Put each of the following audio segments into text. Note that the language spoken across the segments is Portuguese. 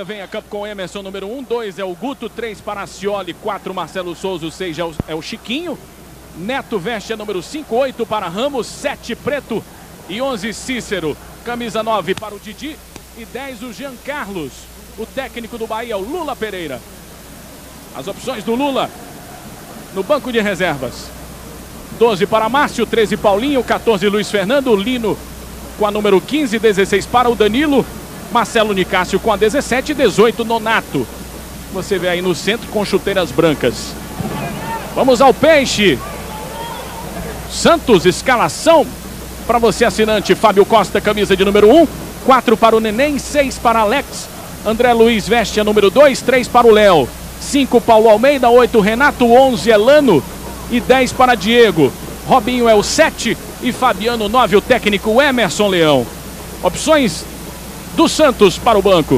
Bahia vem a campo com Emerson, número 1, 2 é o Guto, 3 para Cioli, 4 Marcelo Souza, 6 é o Chiquinho. Neto veste a número 5, 8 para Ramos, 7 Preto e 11 Cícero. Camisa 9 para o Didi e 10 o Jean Carlos. O técnico do Bahia, o Lula Pereira. As opções do Lula no banco de reservas. 12 para Márcio, 13 Paulinho, 14 Luiz Fernando, Lino com a número 15, 16 para o Danilo, Marcelo Nicásio com a 17 e 18 Nonato. Você vê aí no centro com chuteiras brancas. Vamos ao peixe. Santos, escalação para você assinante. Fábio Costa, camisa de número 1, 4 para o Neném, 6 para Alex. André Luiz veste a número 2, 3 para o Léo. 5 Paulo Almeida, 8 Renato, 11 Elano e 10 para Diego. Robinho é o 7 e Fabiano 9, o técnico Emerson Leão. Opções do Santos para o banco.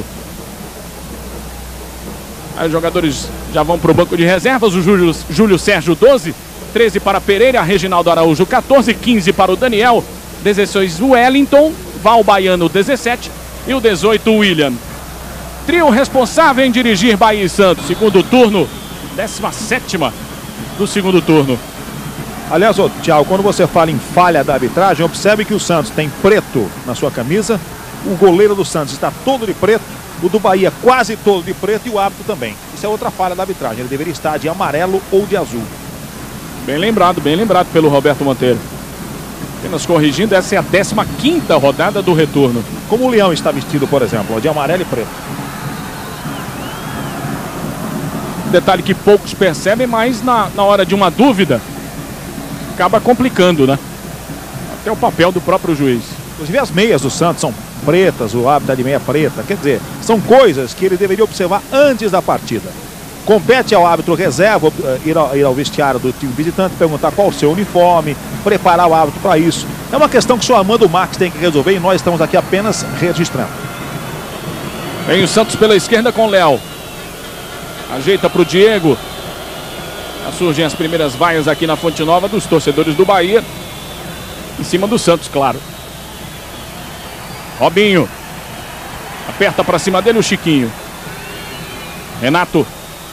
Aí os jogadores já vão para o banco de reservas. O Júlio Sérgio 12, 13 para Pereira, Reginaldo Araújo 14, 15 para o Daniel, 16 o Wellington, Val Baiano 17 e o 18 o William. Trio responsável em dirigir Bahia e Santos. Segundo turno, 17ª do segundo turno. Aliás, Thiago, quando você fala em falha da arbitragem, observe que o Santos tem preto na sua camisa. O goleiro do Santos está todo de preto. O do Bahia quase todo de preto e o árbitro também. Isso é outra falha da arbitragem. Ele deveria estar de amarelo ou de azul. Bem lembrado pelo Roberto Monteiro. Apenas corrigindo, essa é a 15ª rodada do retorno. Como o Leão está vestido, por exemplo, de amarelo e preto. Detalhe que poucos percebem, mas na hora de uma dúvida acaba complicando, né? Até o papel do próprio juiz. Inclusive as meias do Santos são pretas, o árbitro está de meia preta. Quer dizer, são coisas que ele deveria observar antes da partida. Compete ao árbitro reserva ir ao vestiário do time visitante, perguntar qual o seu uniforme, preparar o árbitro para isso. É uma questão que o senhor Armando Marques tem que resolver e nós estamos aqui apenas registrando. Vem o Santos pela esquerda com o Léo. Ajeita para o Diego. Já surgem as primeiras vaias aqui na Fonte Nova dos torcedores do Bahia. Em cima do Santos, claro. Robinho. Aperta para cima dele o Chiquinho. Renato.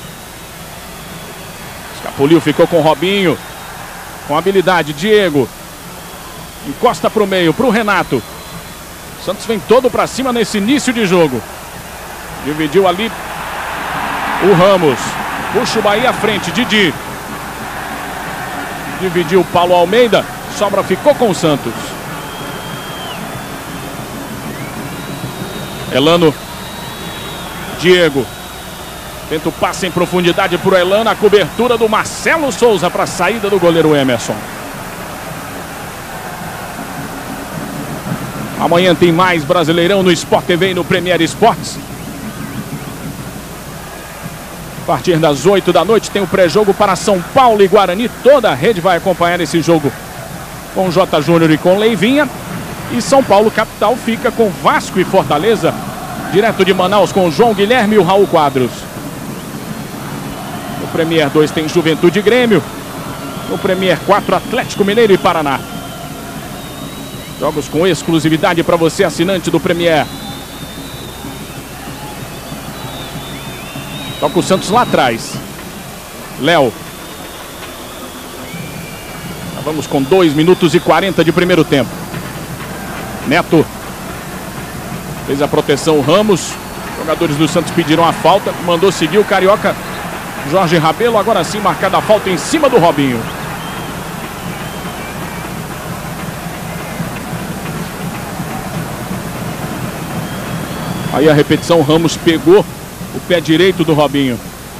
Escapuliu, ficou com o Robinho. Com habilidade, Diego. Encosta para o meio, para o Renato. O Santos vem todo para cima nesse início de jogo. Dividiu ali o Ramos. Puxa o Bahia à frente, Didi. Dividiu o Paulo Almeida. Sobra ficou com o Santos. Elano. Diego. Tenta o passe em profundidade para o Elano. A cobertura do Marcelo Souza para a saída do goleiro Emerson. Amanhã tem mais Brasileirão no Sport TV e no Premier Esportes. A partir das 8 da noite tem o pré-jogo para São Paulo e Guarani. Toda a rede vai acompanhar esse jogo com J. Júnior e com Leivinha. E São Paulo capital fica com Vasco e Fortaleza. Direto de Manaus com o João Guilherme e o Raul Quadros. No Premier 2 tem Juventude e Grêmio. No Premier 4 Atlético Mineiro e Paraná. Jogos com exclusividade para você assinante do Premier. Toca o Santos lá atrás. Léo. Vamos com 2 minutos e 40 de primeiro tempo. Neto. Fez a proteção Ramos. Jogadores do Santos pediram a falta. Mandou seguir o carioca Jorge Rabelo. Agora sim marcada a falta em cima do Robinho. Aí a repetição, Ramos pegou o pé direito do Robinho.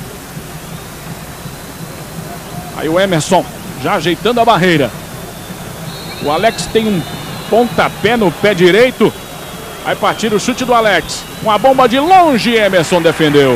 Aí o Emerson já ajeitando a barreira. O Alex tem um pontapé no pé direito. Vai partir o chute do Alex. Uma bomba de longe, Emerson defendeu.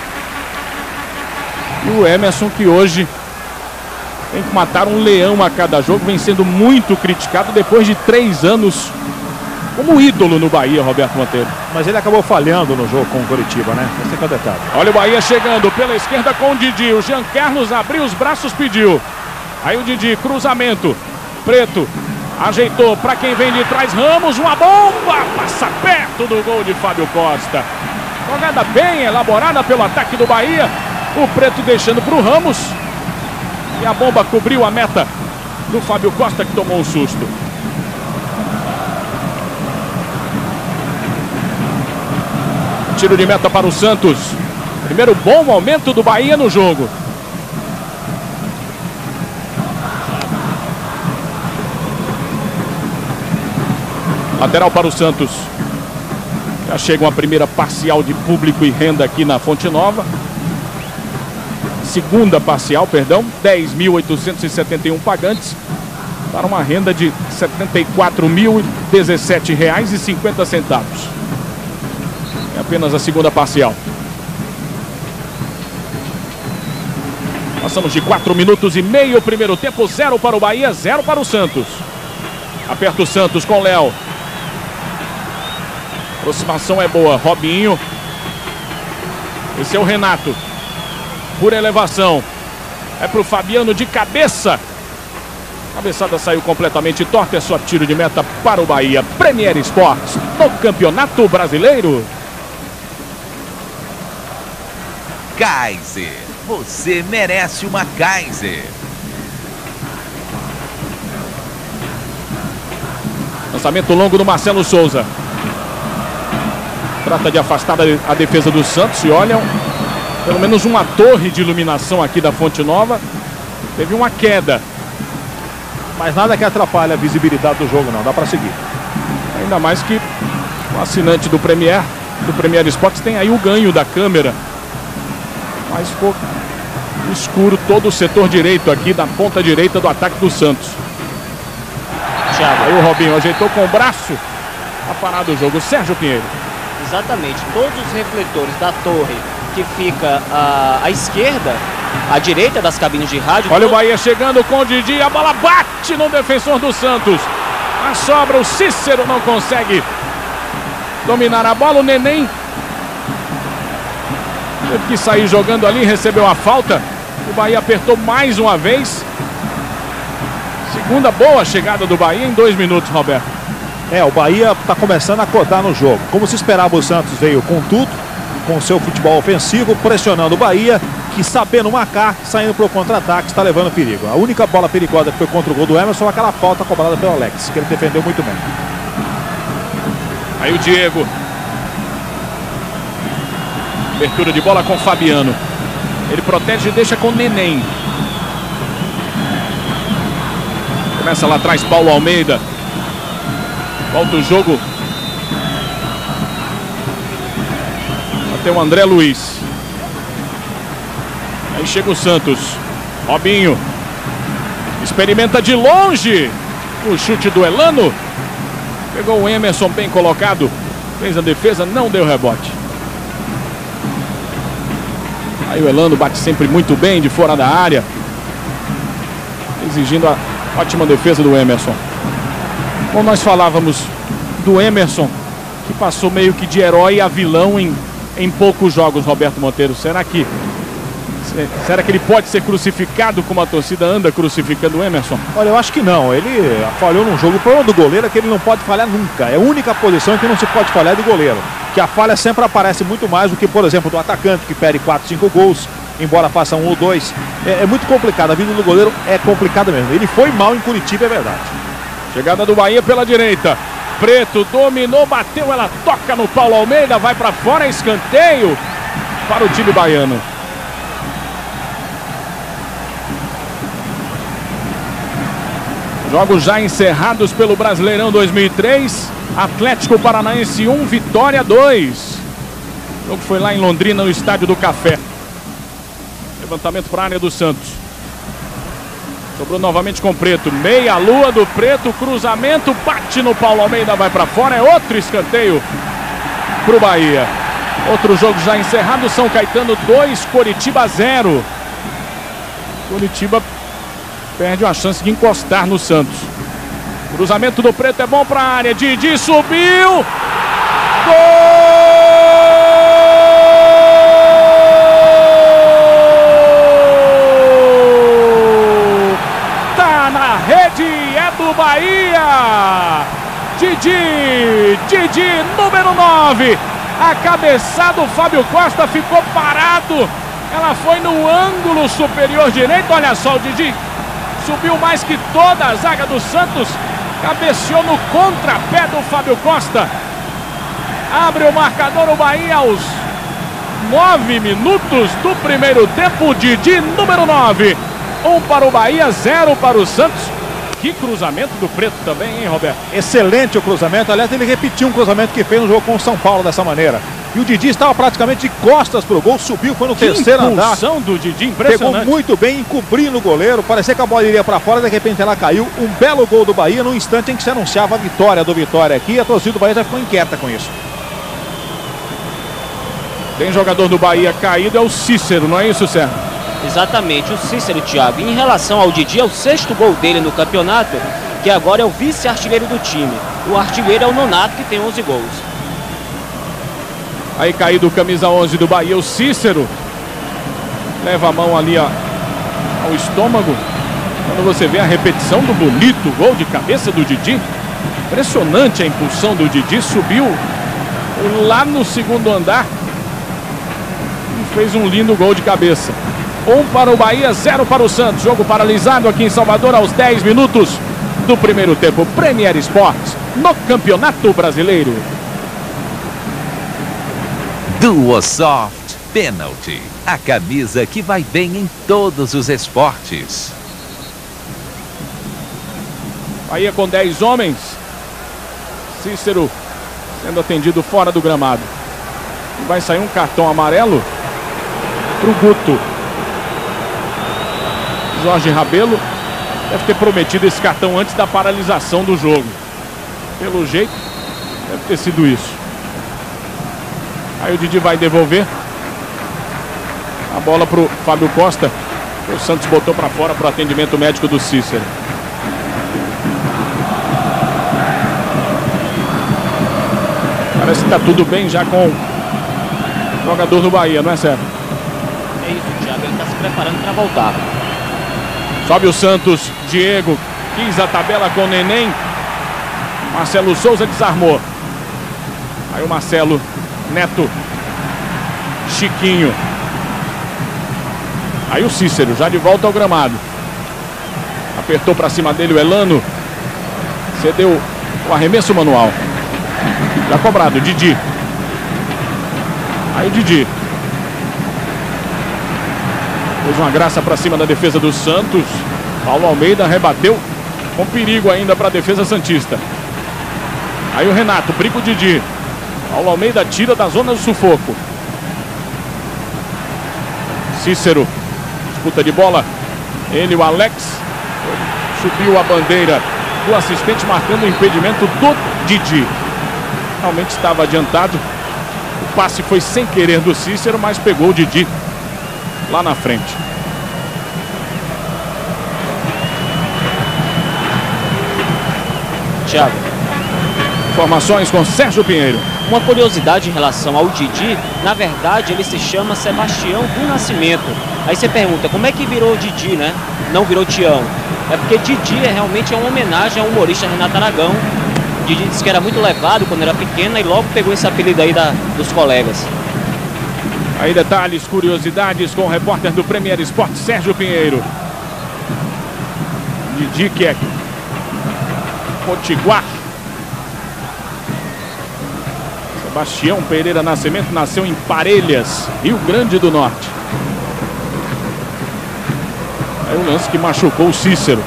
E o Emerson que hoje tem que matar um leão a cada jogo. Vem sendo muito criticado depois de 3 anos como ídolo no Bahia, Roberto Monteiro. Mas ele acabou falhando no jogo com o Coritiba, né? Esse é o detalhe. Olha o Bahia chegando pela esquerda com o Didi. O Jean Carlos abriu os braços, pediu. Aí o Didi, cruzamento. Preto, ajeitou para quem vem de trás. Ramos, uma bomba. Passa perto do gol de Fábio Costa. Jogada bem elaborada pelo ataque do Bahia. O Preto deixando para o Ramos. E a bomba cobriu a meta do Fábio Costa, que tomou um susto. Tiro de meta para o Santos. Primeiro bom momento do Bahia no jogo. Lateral para o Santos. Já chega uma primeira parcial de público e renda aqui na Fonte Nova. Segunda parcial, perdão, 10.871 pagantes para uma renda de R$ 74.017,50. É apenas a segunda parcial. Passamos de 4 minutos e meio, primeiro tempo, 0 para o Bahia, 0 para o Santos. Aperta o Santos com o Léo. Aproximação é boa, Robinho. Esse é o Renato. Por elevação. É para o Fabiano de cabeça. A cabeçada saiu completamente torta. É só tiro de meta para o Bahia. Premier Esportes no Campeonato Brasileiro. Kaiser. Você merece uma Kaiser. Lançamento longo do Marcelo Souza. Trata de afastar a defesa do Santos. E olham, pelo menos uma torre de iluminação aqui da Fonte Nova. Teve uma queda. Mas nada que atrapalhe a visibilidade do jogo, não. Dá para seguir. Ainda mais que o assinante do Premier Esportes tem aí o ganho da câmera. Mas ficou escuro todo o setor direito aqui, da ponta direita do ataque do Santos. Thiago. Aí o Robinho ajeitou com o braço a parada do jogo. Sérgio Pinheiro. Exatamente. Todos os refletores da torre que fica à esquerda, à direita das cabines de rádio. Olha o Bahia chegando com o Didi. A bola bate no defensor do Santos. A sobra, o Cícero não consegue dominar a bola. O Neném teve que sair jogando ali, recebeu a falta. O Bahia apertou mais uma vez. Segunda boa chegada do Bahia em 2 minutos, Roberto. O Bahia está começando a acordar no jogo. Como se esperava, o Santos veio com tudo, com seu futebol ofensivo, pressionando o Bahia, que sabendo marcar, saindo para o contra-ataque, está levando perigo. A única bola perigosa que foi contra o gol do Emerson, aquela falta cobrada pelo Alex, que ele defendeu muito bem. Aí o Diego. Abertura de bola com o Fabiano. Ele protege e deixa com o Neném. Começa lá atrás Paulo Almeida. Volta o jogo. Até o André Luiz. Aí chega o Santos. Robinho. Experimenta de longe. O chute do Elano. Pegou o Emerson bem colocado. Fez a defesa, não deu rebote. Aí o Elano bate sempre muito bem de fora da área. Exigindo a ótima defesa do Emerson. Como nós falávamos do Emerson, que passou meio que de herói a vilão em poucos jogos, Roberto Monteiro. Será que ele pode ser crucificado como a torcida anda crucificando o Emerson? Olha, eu acho que não. Ele falhou num jogo. O problema do goleiro é que ele não pode falhar nunca. É a única posição que não se pode falhar do goleiro. Que a falha sempre aparece muito mais do que, por exemplo, do atacante, que perde 4, 5 gols, embora faça 1 ou 2. É muito complicado. A vida do goleiro é complicada mesmo. Ele foi mal em Curitiba, é verdade. Chegada do Bahia pela direita. Preto dominou, bateu, ela toca no Paulo Almeida, vai para fora, escanteio para o time baiano. Jogos já encerrados pelo Brasileirão 2003. Atlético Paranaense 1, Vitória 2. O jogo foi lá em Londrina, no Estádio do Café. Levantamento para a área do Santos. Sobrou novamente com o Preto. Meia lua do Preto. Cruzamento. Bate no Paulo Almeida. Vai para fora. É outro escanteio para o Bahia. Outro jogo já encerrado. São Caetano 2, Coritiba 0. Coritiba perde uma chance de encostar no Santos. Cruzamento do Preto é bom para a área. Didi subiu. Gol! Do Bahia, Didi, número 9, A cabeçada, o Fábio Costa ficou parado. Ela foi no ângulo superior direito. Olha só, o Didi subiu mais que toda a zaga do Santos. Cabeceou no contrapé do Fábio Costa. Abre o marcador o Bahia aos 9 minutos do primeiro tempo. Didi, número 9. 1 para o Bahia, 0 para o Santos. Que cruzamento do Preto também, hein, Roberto? Excelente o cruzamento. Aliás, ele repetiu um cruzamento que fez no jogo com o São Paulo dessa maneira. E o Didi estava praticamente de costas para o gol, subiu, foi no terceiro andar. Do Didi, impressionante. Pegou muito bem, encobrindo o goleiro. Parecia que a bola iria para fora, de repente ela caiu. Um belo gol do Bahia no instante em que se anunciava a vitória do Vitória aqui. A torcida do Bahia já ficou inquieta com isso. Tem jogador do Bahia caído, é o Cícero, não é isso, Sérgio? Exatamente, o Cícero, Thiago. Em relação ao Didi, é o 6º gol dele no campeonato, que agora é o vice-artilheiro do time. O artilheiro é o Nonato, que tem 11 gols. Aí caído o camisa 11 do Bahia, o Cícero. Leva a mão ali ao estômago. Quando você vê a repetição do bonito gol de cabeça do Didi. Impressionante a impulsão do Didi. Subiu lá no segundo andar e fez um lindo gol de cabeça. 1 para o Bahia, 0 para o Santos. Jogo paralisado aqui em Salvador aos 10 minutos do primeiro tempo. Premier Sports no Campeonato Brasileiro. Duosoft Penalty, a camisa que vai bem em todos os esportes. Bahia com 10 homens. Cícero sendo atendido fora do gramado. Vai sair um cartão amarelo para o Guto. Jorge Rabelo deve ter prometido esse cartão antes da paralisação do jogo. Pelo jeito, deve ter sido isso. Aí o Didi vai devolver a bola para o Fábio Costa. O Santos botou para fora para o atendimento médico do Cícero. Parece que está tudo bem já com o jogador do Bahia, não é, Sérgio? É isso, Thiago. Ele está se preparando para voltar. Sobe o Santos, Diego quis a tabela com o Neném. Marcelo Souza desarmou. Aí o Marcelo, Neto, Chiquinho. Aí o Cícero, já de volta ao gramado. Apertou para cima dele o Elano. Cedeu o arremesso manual. Já cobrado, Didi. Aí o Didi fez uma graça para cima da defesa do Santos. Paulo Almeida rebateu com perigo ainda para a defesa santista. Aí o Renato, briga o Didi. Paulo Almeida tira da zona do sufoco. Cícero, disputa de bola. Ele, o Alex, subiu a bandeira do assistente marcando o impedimento do Didi. Realmente estava adiantado. O passe foi sem querer do Cícero, mas pegou o Didi lá na frente. Thiago. Informações com Sérgio Pinheiro. Uma curiosidade em relação ao Didi, na verdade ele se chama Sebastião do Nascimento. Aí você pergunta, como é que virou Didi, né? Não virou Tião. É porque Didi realmente é uma homenagem ao humorista Renato Aragão. Didi disse que era muito levado quando era pequena e logo pegou esse apelido aí dos colegas. Aí detalhes, curiosidades com o repórter do Premier Sports, Sérgio Pinheiro. Didi que é potiguar. Sebastião Pereira Nascimento nasceu em Parelhas, Rio Grande do Norte. Aí o lance que machucou o Cícero.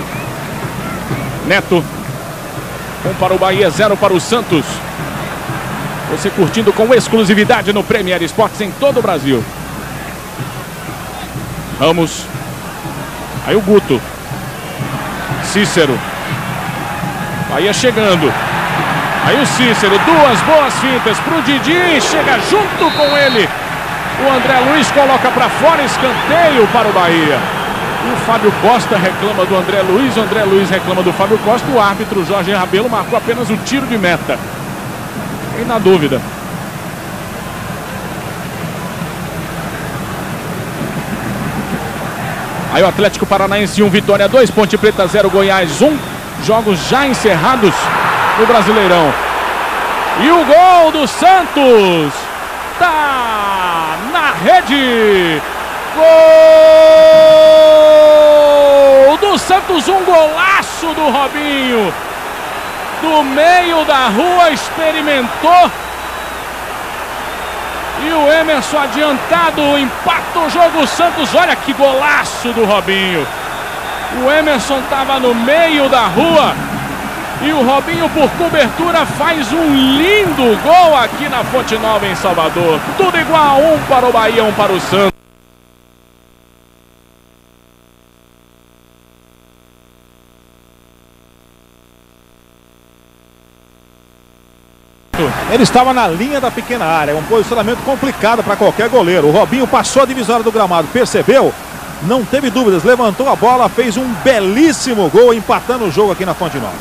Neto. 1 para o Bahia, 0 para o Santos. Você curtindo com exclusividade no Premier Sports em todo o Brasil. Ramos. Aí o Guto. Cícero. Bahia chegando. Aí o Cícero, duas boas fintas para o Didi, chega junto com ele. O André Luiz coloca para fora, escanteio para o Bahia. O Fábio Costa reclama do André Luiz, o André Luiz reclama do Fábio Costa. O árbitro Jorge Rabelo marcou apenas o tiro de meta. E na dúvida. Aí o Atlético Paranaense 1, Vitória 2, Ponte Preta 0, Goiás 1. Jogos já encerrados no Brasileirão. E o gol do Santos tá na rede. Gol do Santos, um golaço do Robinho. Do meio da rua, experimentou. E o Emerson adiantado, empata o jogo. O Santos, olha que golaço do Robinho. O Emerson estava no meio da rua. E o Robinho, por cobertura, faz um lindo gol aqui na Fonte Nova, em Salvador. Tudo igual, um para o Bahia, um para o Santos. Ele estava na linha da pequena área, um posicionamento complicado para qualquer goleiro. O Robinho passou a divisória do gramado, percebeu? Não teve dúvidas, levantou a bola, fez um belíssimo gol, empatando o jogo aqui na Fonte Nova.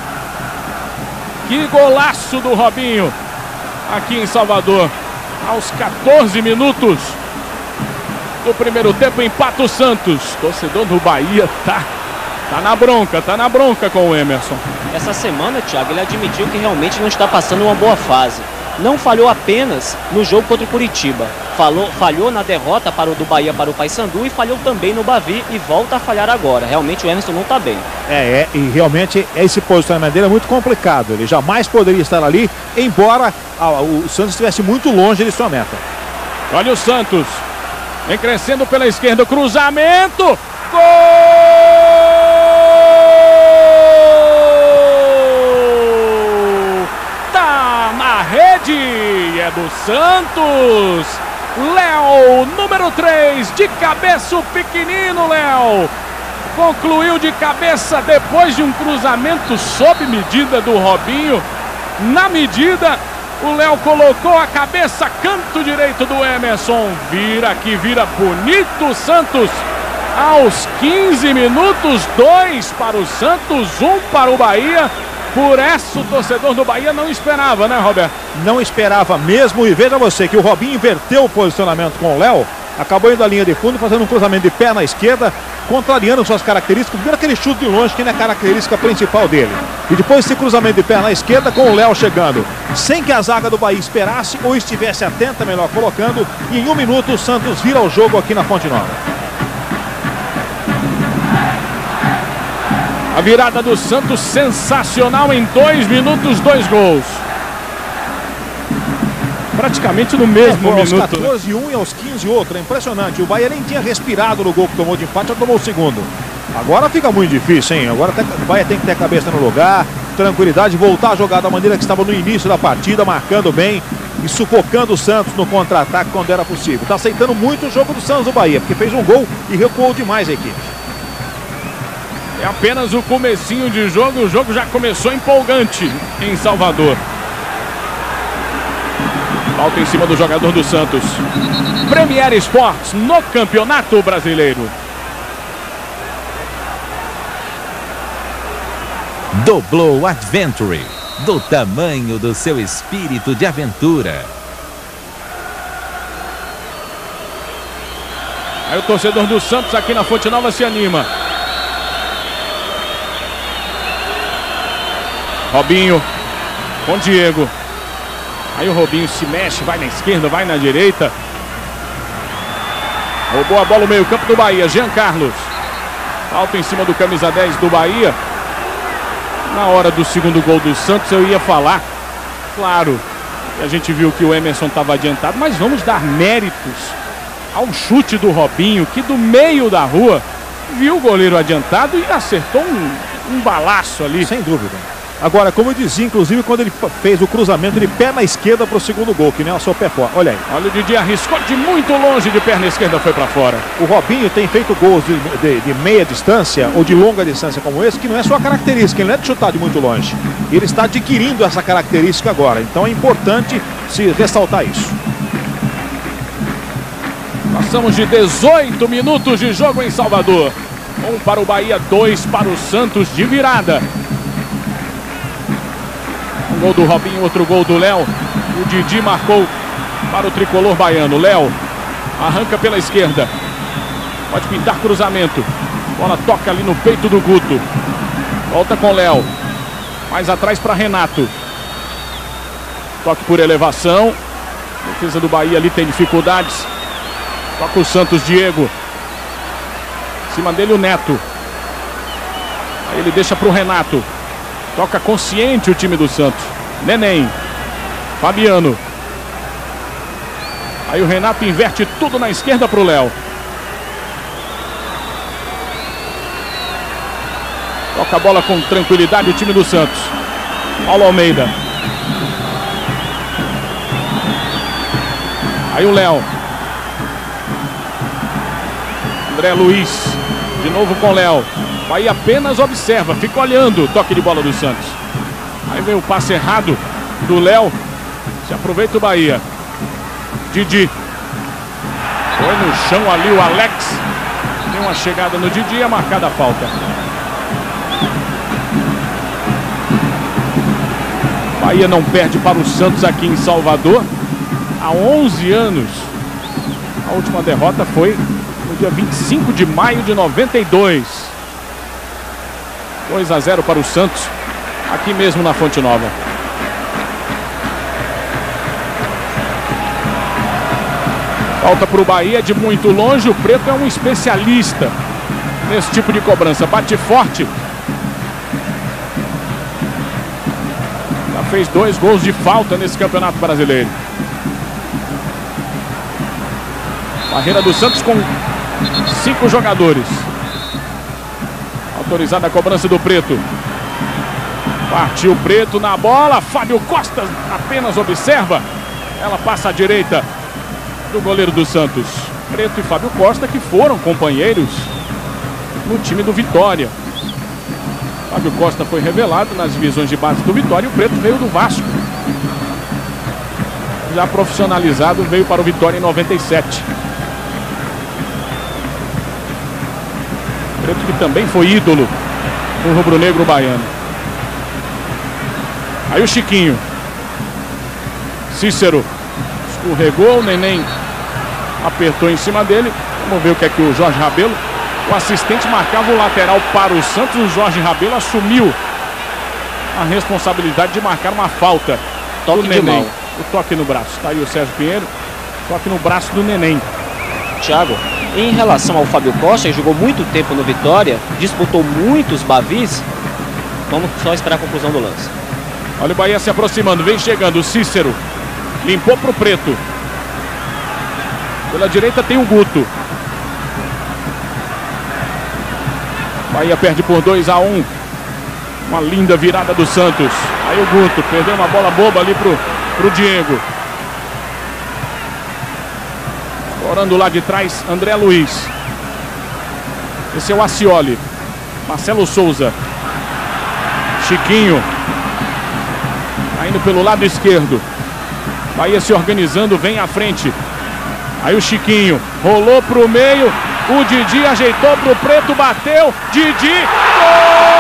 Que golaço do Robinho aqui em Salvador. Aos 14 minutos do primeiro tempo, empata o Santos. Torcedor do Bahia tá na bronca com o Emerson. Essa semana, Thiago, ele admitiu que realmente não está passando uma boa fase. Não falhou apenas no jogo contra o Curitiba. Falhou na derrota do Bahia para o Paysandu e falhou também no Bavi e volta a falhar agora. Realmente o Emerson não está bem. E realmente esse posicionamento dele é muito complicado. Ele jamais poderia estar ali, embora o Santos estivesse muito longe de sua meta. Olha o Santos. Vem crescendo pela esquerda, cruzamento. Gol! Rede é do Santos. Léo, número 3, de cabeça, o pequenino Léo. Concluiu de cabeça depois de um cruzamento sob medida do Robinho. Na medida, o Léo colocou a cabeça, canto direito do Emerson. Vira bonito o Santos. Aos 15 minutos, 2 para o Santos, 1 para o Bahia. Por essa o torcedor do Bahia não esperava, né, Roberto? Não esperava mesmo, e veja você que o Robinho inverteu o posicionamento com o Léo, acabou indo à linha de fundo, fazendo um cruzamento de pé na esquerda, contrariando suas características, primeiro aquele chute de longe que não é a característica principal dele. E depois esse cruzamento de pé na esquerda com o Léo chegando, sem que a zaga do Bahia esperasse ou estivesse atenta, melhor colocando, e em 1 minuto o Santos vira o jogo aqui na Fonte Nova. A virada do Santos sensacional em 2 minutos, 2 gols. Praticamente no mesmo minuto. Aos 14, um e aos 15, outro. É impressionante. O Bahia nem tinha respirado no gol que tomou de empate, já tomou o segundo. Agora fica muito difícil, hein? Agora o Bahia tem que ter a cabeça no lugar, tranquilidade, voltar a jogar da maneira que estava no início da partida, marcando bem e sufocando o Santos no contra-ataque quando era possível. Está aceitando muito o jogo do Santos do Bahia, porque fez um gol e recuou demais a equipe. É apenas o comecinho de jogo, o jogo já começou empolgante em Salvador. Falta em cima do jogador do Santos. Premier Sports no Campeonato Brasileiro. Doblô Adventure, do tamanho do seu espírito de aventura. Aí o torcedor do Santos aqui na Fonte Nova se anima. Robinho com Diego. Aí o Robinho se mexe, vai na esquerda, vai na direita. Roubou a bola no meio campo do Bahia, Jean Carlos. Falta em cima do camisa 10 do Bahia. Na hora do segundo gol do Santos eu ia falar, claro, a gente viu que o Emerson estava adiantado, mas vamos dar méritos ao chute do Robinho, que do meio da rua viu o goleiro adiantado e acertou um balaço ali. Sem dúvida. Agora, como eu dizia, inclusive, quando ele fez o cruzamento de pé na esquerda para o segundo gol, que nem o seu pé fora. Olha aí. Olha, o Didi arriscou de muito longe, de perna esquerda foi para fora. O Robinho tem feito gols de meia distância ou de longa distância como esse, que não é sua característica, ele não é de chutar de muito longe. Ele está adquirindo essa característica agora, então é importante se ressaltar isso. Passamos de 18 minutos de jogo em Salvador. 1 para o Bahia, 2 para o Santos de virada. Um gol do Robinho, outro gol do Léo. O Didi marcou para o tricolor baiano. Léo arranca pela esquerda. Pode pintar cruzamento. Bola toca ali no peito do Guto. Volta com Léo. Mais atrás para Renato. Toque por elevação. A defesa do Bahia ali tem dificuldades. Toca o Santos, Diego. Em cima dele o Neto. Aí ele deixa para o Renato. Toca consciente o time do Santos. Neném. Fabiano. Aí o Renato inverte tudo na esquerda para o Léo. Toca a bola com tranquilidade o time do Santos. Paulo Almeida. Aí o Léo. André Luiz. De novo com o Léo. Bahia apenas observa, fica olhando o toque de bola do Santos. Aí vem o passe errado do Léo. Se aproveita o Bahia. Didi. Foi no chão ali o Alex. Tem uma chegada no Didi, é marcada a falta. Bahia não perde para o Santos aqui em Salvador há 11 anos. A última derrota foi no dia 25 de maio de 92. 2-0 para o Santos, aqui mesmo na Fonte Nova. Falta para o Bahia de muito longe. O Preto é um especialista nesse tipo de cobrança. Bate forte. Já fez 2 gols de falta nesse Campeonato Brasileiro. Barreira do Santos com 5 jogadores. Autorizada a cobrança do Preto. Partiu o Preto na bola. Fábio Costa apenas observa. Ela passa à direita do goleiro do Santos. Preto e Fábio Costa, que foram companheiros no time do Vitória. Fábio Costa foi revelado nas divisões de base do Vitória e o Preto veio do Vasco. Já profissionalizado, veio para o Vitória em 97. Preto que também foi ídolo do rubro-negro baiano. Aí o Chiquinho. Cícero escorregou, o Neném apertou em cima dele. Vamos ver o que é que o Jorge Rabelo. O assistente marcava o lateral para o Santos. O Jorge Rabelo assumiu a responsabilidade de marcar uma falta. Toque de mão. O toque no braço. Está aí o Sérgio Pinheiro. Toque no braço do Neném. Thiago, em relação ao Fábio Costa, que jogou muito tempo no Vitória, disputou muitos Bavis, vamos só esperar a conclusão do lance. Olha o Bahia se aproximando, vem chegando o Cícero. Limpou para o Preto. Pela direita tem o Guto. Bahia perde por 2-1. Uma linda virada do Santos. Aí o Guto perdeu uma bola boba ali pro Diego. Orando lá de trás, André Luiz. Esse é o Acioli. Marcelo Souza. Chiquinho. Tá indo pelo lado esquerdo. Bahia se organizando, vem à frente. Aí o Chiquinho rolou pro meio. O Didi ajeitou pro Preto, bateu. Didi. Gol!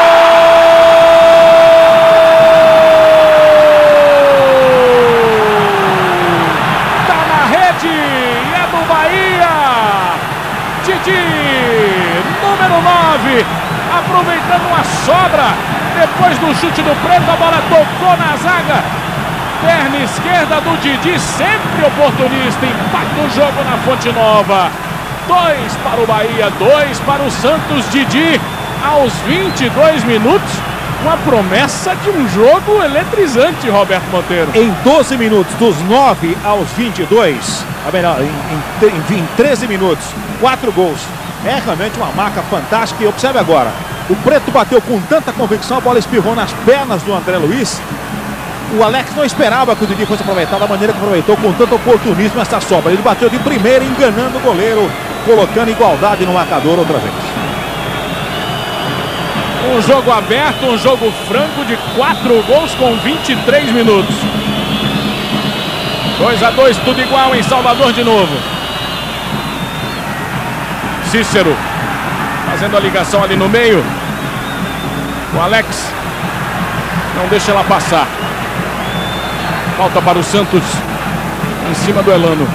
Tá na rede. É do Bahia. Didi, número 9. Aproveitando uma sobra. Depois do chute do Preto, a bola tocou na zaga. Perna esquerda do Didi, sempre oportunista. Empata o jogo na Fonte Nova. 2 para o Bahia, 2 para o Santos. Didi, aos 22 minutos, uma promessa de um jogo eletrizante, Roberto Monteiro. Em 12 minutos, dos 9 aos 22, em 13 minutos, 4 gols. É realmente uma marca fantástica. E observe agora, o Preto bateu com tanta convicção, a bola espirrou nas pernas do André Luiz. O Alex não esperava que o Didi fosse aproveitar da maneira que aproveitou, com tanto oportunismo essa sobra. Ele bateu de primeira, enganando o goleiro, colocando igualdade no marcador outra vez. Um jogo aberto, um jogo franco de 4 gols com 23 minutos. 2-2, tudo igual em Salvador de novo. Cícero fazendo a ligação ali no meio. O Alex não deixa ela passar. Falta para o Santos em cima do Elano.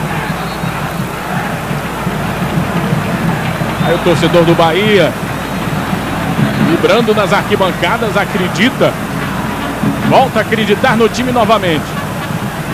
Aí o torcedor do Bahia vibrando nas arquibancadas, acredita. Volta a acreditar no time novamente.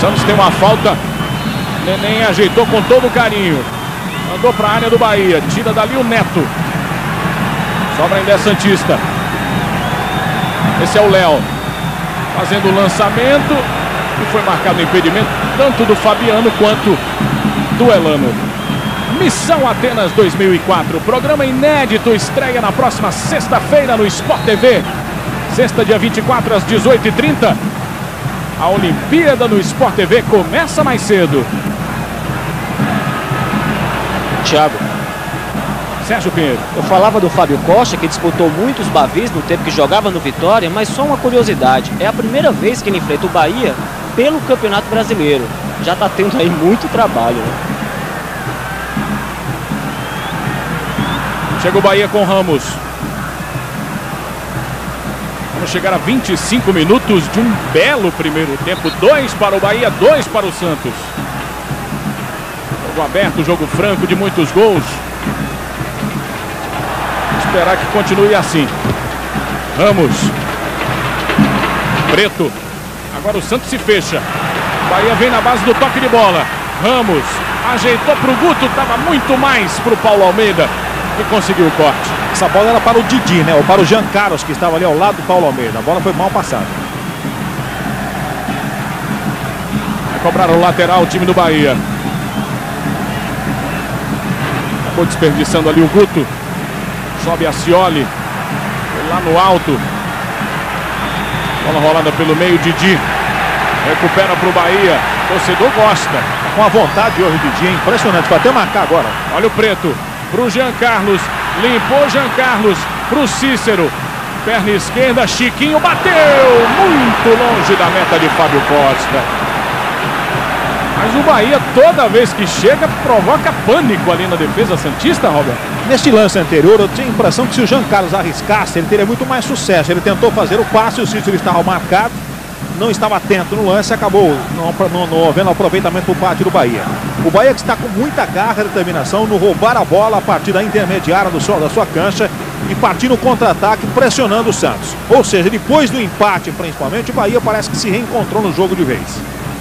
Santos tem uma falta. Neném ajeitou com todo carinho. Mandou para a área do Bahia. Tira dali o Neto. Sobra ainda é Santista. Esse é o Léo. Fazendo o lançamento. E foi marcado o impedimento tanto do Fabiano quanto do Elano. Missão Atenas 2004. Programa inédito estreia na próxima sexta-feira no Sport TV. Sexta, dia 24, às 18h30. A Olimpíada no Sport TV começa mais cedo. Thiago. Sérgio Pinheiro. Eu falava do Fábio Costa, que disputou muitos Bavis no tempo que jogava no Vitória, mas só uma curiosidade. É a primeira vez que ele enfrenta o Bahia pelo Campeonato Brasileiro. Já está tendo aí muito trabalho, né? Chega o Bahia com Ramos. Vamos chegar a 25 minutos de um belo primeiro tempo. 2 para o Bahia, 2 para o Santos. Jogo aberto, jogo franco de muitos gols. Esperar que continue assim. Ramos. Preto. Agora o Santos se fecha. O Bahia vem na base do toque de bola. Ramos ajeitou para o Guto. Estava muito mais para o Paulo Almeida, que conseguiu o corte. Essa bola era para o Didi, né? Ou para o Jean Carlos, que estava ali ao lado do Paulo Almeida. A bola foi mal passada. Vai cobrar o lateral o time do Bahia. Acabou desperdiçando ali o Guto. Sobe a Scioli. Foi lá no alto. Bola rolada pelo meio, Didi. Recupera para o Bahia. O torcedor gosta. Com a vontade hoje, Didi. Impressionante. Vai até marcar agora. Olha o Preto. Pro Jean Carlos. Limpou Jean Carlos. Pro Cícero. Perna esquerda. Chiquinho bateu. Muito longe da meta de Fábio Costa. Mas o Bahia, toda vez que chega, provoca pânico ali na defesa santista, Roberto. Neste lance anterior, eu tinha a impressão que se o Jean Carlos arriscasse, ele teria muito mais sucesso. Ele tentou fazer o passe, o Cícero estava marcado, não estava atento no lance, acabou não havendo aproveitamento por parte do Bahia. O Bahia que está com muita garra e determinação no roubar a bola a partir da intermediária da sua cancha e partir no contra-ataque, pressionando o Santos. Ou seja, depois do empate, principalmente, o Bahia parece que se reencontrou no jogo de vez.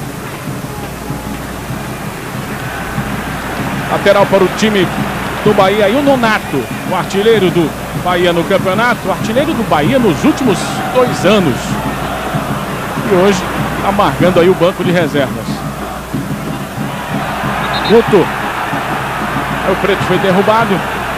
Lateral para o time do Bahia e o Nonato, o artilheiro do Bahia no campeonato, o artilheiro do Bahia nos últimos 2 anos. E hoje amargando aí o banco de reservas. Guto. Aí o Preto foi derrubado.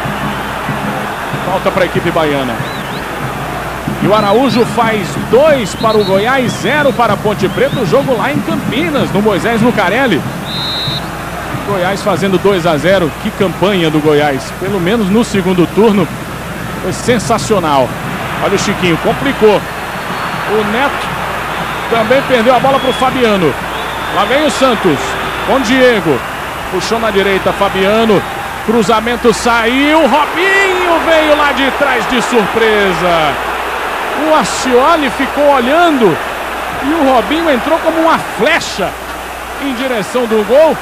Falta para a equipe baiana. E o Araújo faz 2 para o Goiás, 0 para a Ponte Preta. O jogo lá em Campinas, no Moisés Lucarelli. Goiás fazendo 2-0. Que campanha do Goiás. Pelo menos no segundo turno. Foi sensacional. Olha o Chiquinho, complicou. O Neto também perdeu a bola para o Fabiano. Lá vem o Santos com Diego. Puxou na direita Fabiano. Cruzamento saiu. Robinho veio lá de trás de surpresa. O Ascioli ficou olhando. E o Robinho entrou como uma flecha em direção do gol.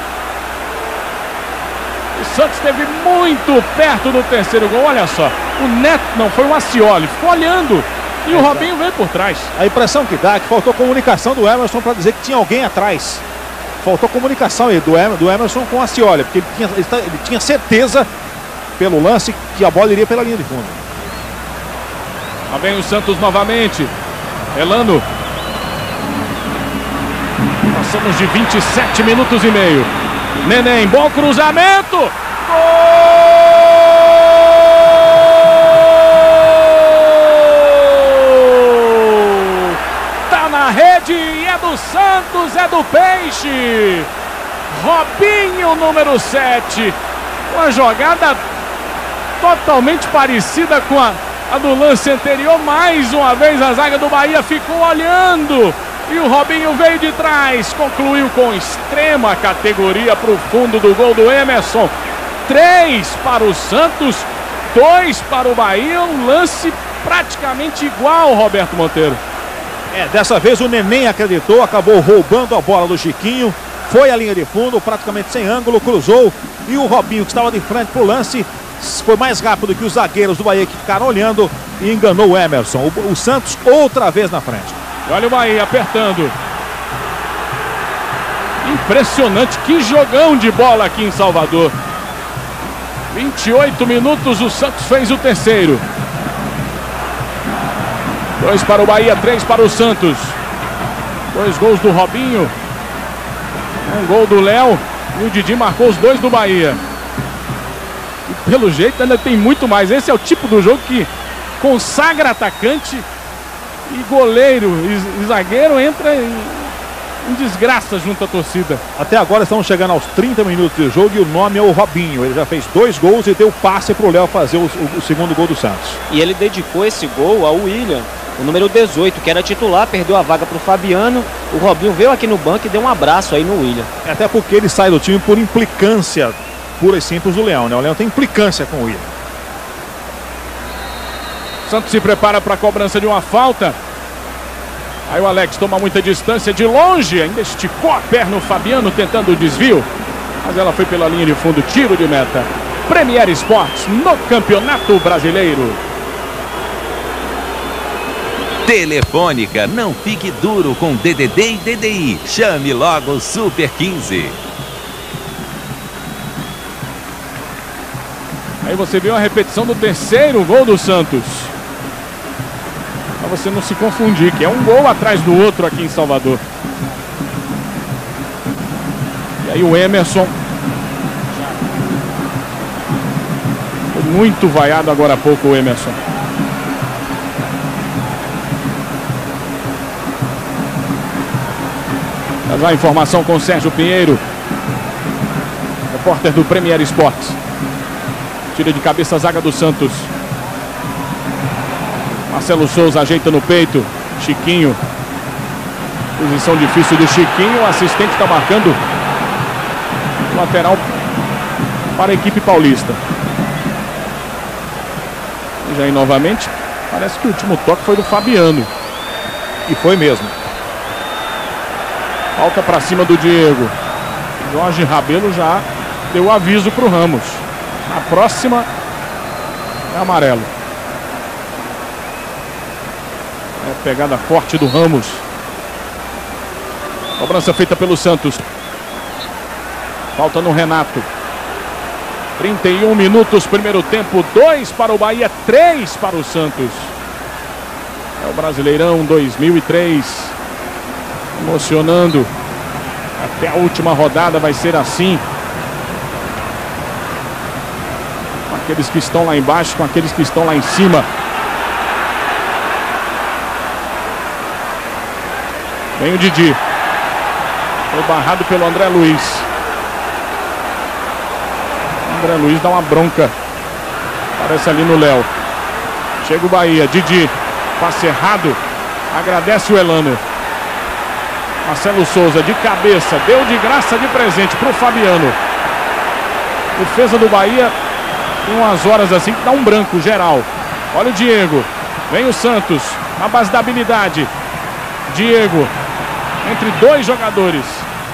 O Santos esteve muito perto do terceiro gol. Olha só, o Neto, não, foi o Ascioli, ficou olhando e o Robinho veio por trás. A impressão que dá é que faltou comunicação do Emerson para dizer que tinha alguém atrás. Faltou comunicação aí do Emerson com o Ascioli, porque ele tinha certeza pelo lance que a bola iria pela linha de fundo. Lá vem o Santos novamente. Elano. Passamos de 27 minutos e meio. Neném, bom cruzamento. Gol! Tá na rede e é do Santos, é do Peixe. Robinho, número 7. Uma jogada totalmente parecida com a do lance anterior. Mais uma vez a zaga do Bahia ficou olhando. E o Robinho veio de trás, concluiu com extrema categoria para o fundo do gol do Emerson. 3 para o Santos, 2 para o Bahia, um lance praticamente igual, Roberto Monteiro. Dessa vez o Neném acreditou, acabou roubando a bola do Chiquinho, foi à linha de fundo, praticamente sem ângulo, cruzou, e o Robinho, que estava de frente para o lance, foi mais rápido que os zagueiros do Bahia que ficaram olhando e enganou o Emerson. O Santos outra vez na frente. Olha o Bahia apertando. Impressionante, que jogão de bola aqui em Salvador. 28 minutos, o Santos fez o terceiro. 2 para o Bahia, 3 para o Santos. 2 gols do Robinho. 1 gol do Léo. E o Didi marcou os 2 do Bahia. E pelo jeito ainda tem muito mais. Esse é o tipo do jogo que consagra atacante e goleiro e zagueiro entra em desgraça junto à torcida. Até agora estamos chegando aos 30 minutos de jogo e o nome é o Robinho. Ele já fez 2 gols e deu passe para o Léo fazer o segundo gol do Santos. E ele dedicou esse gol ao William, o número 18, que era titular, perdeu a vaga para o Fabiano. O Robinho veio aqui no banco e deu um abraço aí no William. Até porque ele sai do time por implicância pura e simples do Leão, né? O Leão tem implicância com o William. Santos se prepara para a cobrança de uma falta. Aí o Alex toma muita distância de longe, ainda esticou a perna o Fabiano tentando o desvio, mas ela foi pela linha de fundo, tiro de meta. Premier Esportes no Campeonato Brasileiro. Telefônica, não fique duro com DDD e DDI. Chame logo o Super 15. Aí você viu a repetição do terceiro gol do Santos. Para você não se confundir, que é um gol atrás do outro aqui em Salvador. E aí o Emerson. Foi muito vaiado agora há pouco o Emerson. Mas a informação com Sérgio Pinheiro, repórter do Premier Esportes. Tira de cabeça a zaga do Santos. Marcelo Souza ajeita no peito. Chiquinho. Posição difícil do Chiquinho. O assistente está marcando o lateral para a equipe paulista. E aí novamente, parece que o último toque foi do Fabiano. E foi mesmo. Falta para cima do Diego. Jorge Rabelo já deu aviso para o Ramos. A próxima é amarelo. É pegada forte do Ramos. Cobrança feita pelo Santos. Falta no Renato. 31 minutos, primeiro tempo. 2 para o Bahia, 3 para o Santos. É o Brasileirão 2003. Emocionando. Até a última rodada vai ser assim. Com aqueles que estão lá embaixo, com aqueles que estão lá em cima. Vem o Didi. Foi barrado pelo André Luiz. André Luiz dá uma bronca. Aparece ali no Léo. Chega o Bahia. Didi. Passe errado. Agradece o Elano. Marcelo Souza de cabeça. Deu de graça de presente para o Fabiano. Defesa do Bahia. Tem umas horas assim que dá um branco geral. Olha o Diego. Vem o Santos. Na base da habilidade. Diego. Entre 2 jogadores.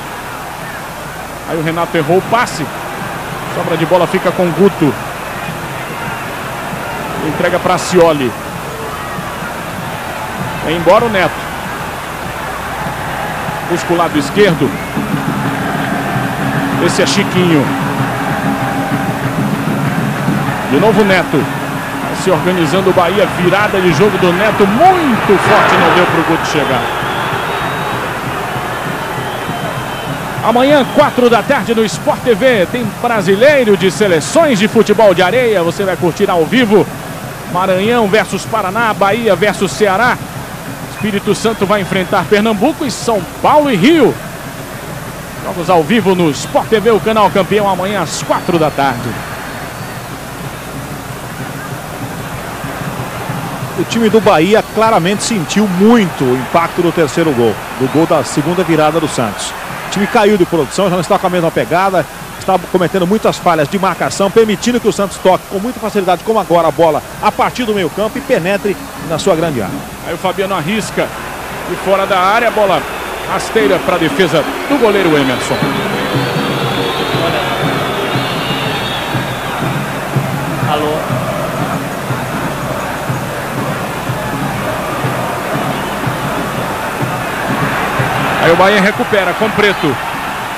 Aí o Renato errou o passe. Sobra de bola fica com Guto. Entrega para Scioli. Vai embora o Neto. Busca o lado esquerdo. Esse é Chiquinho. De novo o Neto. Vai se organizando o Bahia. Virada de jogo do Neto. Muito forte. Não deu para o Guto chegar. Amanhã, 4 da tarde no Sport TV, tem Brasileiro de Seleções de Futebol de Areia. Você vai curtir ao vivo. Maranhão versus Paraná, Bahia versus Ceará. Espírito Santo vai enfrentar Pernambuco e São Paulo e Rio. Jogos ao vivo no Sport TV, o canal campeão, amanhã às 4 da tarde. O time do Bahia claramente sentiu muito o impacto do terceiro gol. Do gol da segunda virada do Santos. O time caiu de produção, já não está com a mesma pegada, está cometendo muitas falhas de marcação, permitindo que o Santos toque com muita facilidade, como agora, a bola a partir do meio campo e penetre na sua grande área. Aí o Fabiano arrisca e fora da área, a bola rasteira para a defesa do goleiro Emerson. Alô? Aí o Bahia recupera com Preto.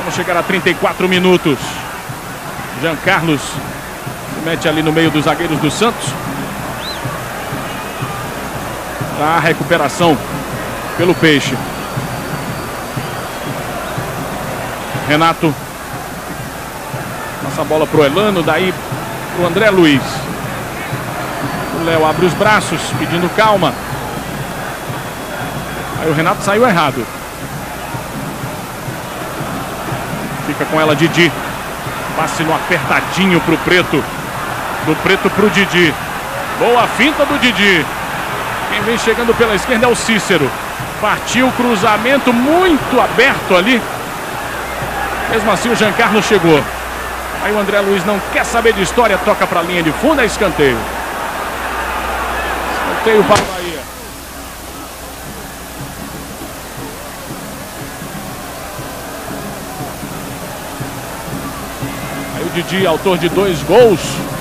Vamos chegar a 34 minutos. Jean Carlos se mete ali no meio dos zagueiros do Santos. A recuperação pelo Peixe. Renato. Passa a bola pro Elano, daí pro André Luiz. O Léo abre os braços, pedindo calma. Aí o Renato saiu errado. Fica com ela Didi. Passe no apertadinho pro Preto. Do Preto pro Didi. Boa finta do Didi. Quem vem chegando pela esquerda é o Cícero. Partiu, cruzamento muito aberto ali. Mesmo assim o Jean Carlos chegou. Aí o André Luiz não quer saber de história. Toca para a linha de fundo, é escanteio. Escanteio para o Bahia. Aí o Didi, autor de 2 gols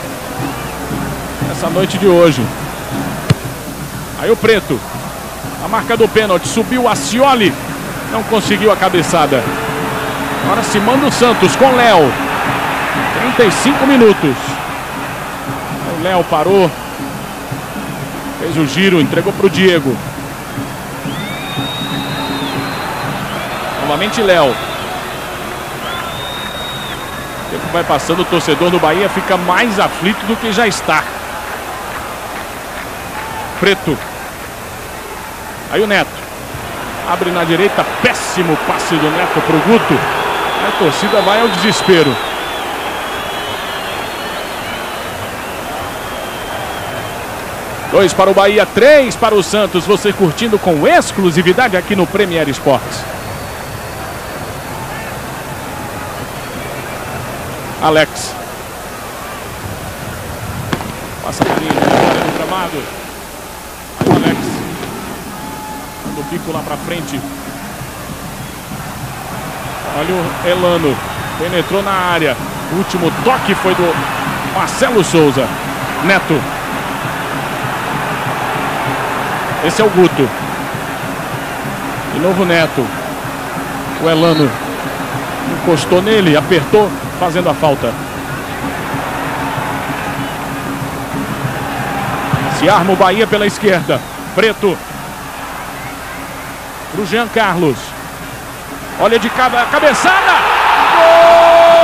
nessa noite de hoje. Aí o Preto. A marca do pênalti. Subiu a Scioli. Não conseguiu a cabeçada. Agora se manda o Santos com Léo. 35 minutos. O Léo parou. Fez o giro, entregou para o Diego. Novamente Léo. O tempo vai passando, o torcedor do Bahia fica mais aflito do que já está. Preto. Aí o Neto. Abre na direita, péssimo passe do Neto para o Guto. A torcida vai ao desespero. Dois para o Bahia, 3 para o Santos. Você curtindo com exclusividade aqui no Premier Esportes. Alex. Passa a linha no gramado. Aí o Alex. Dando o bico lá para frente. Olha o Elano. Penetrou na área. O último toque foi do Marcelo Souza. Neto. Esse é o Guto. De novo Neto. O Elano encostou nele, apertou, fazendo a falta. Se arma o Bahia pela esquerda. Preto. Pro Jean Carlos. Olha de cabeçada. Gol!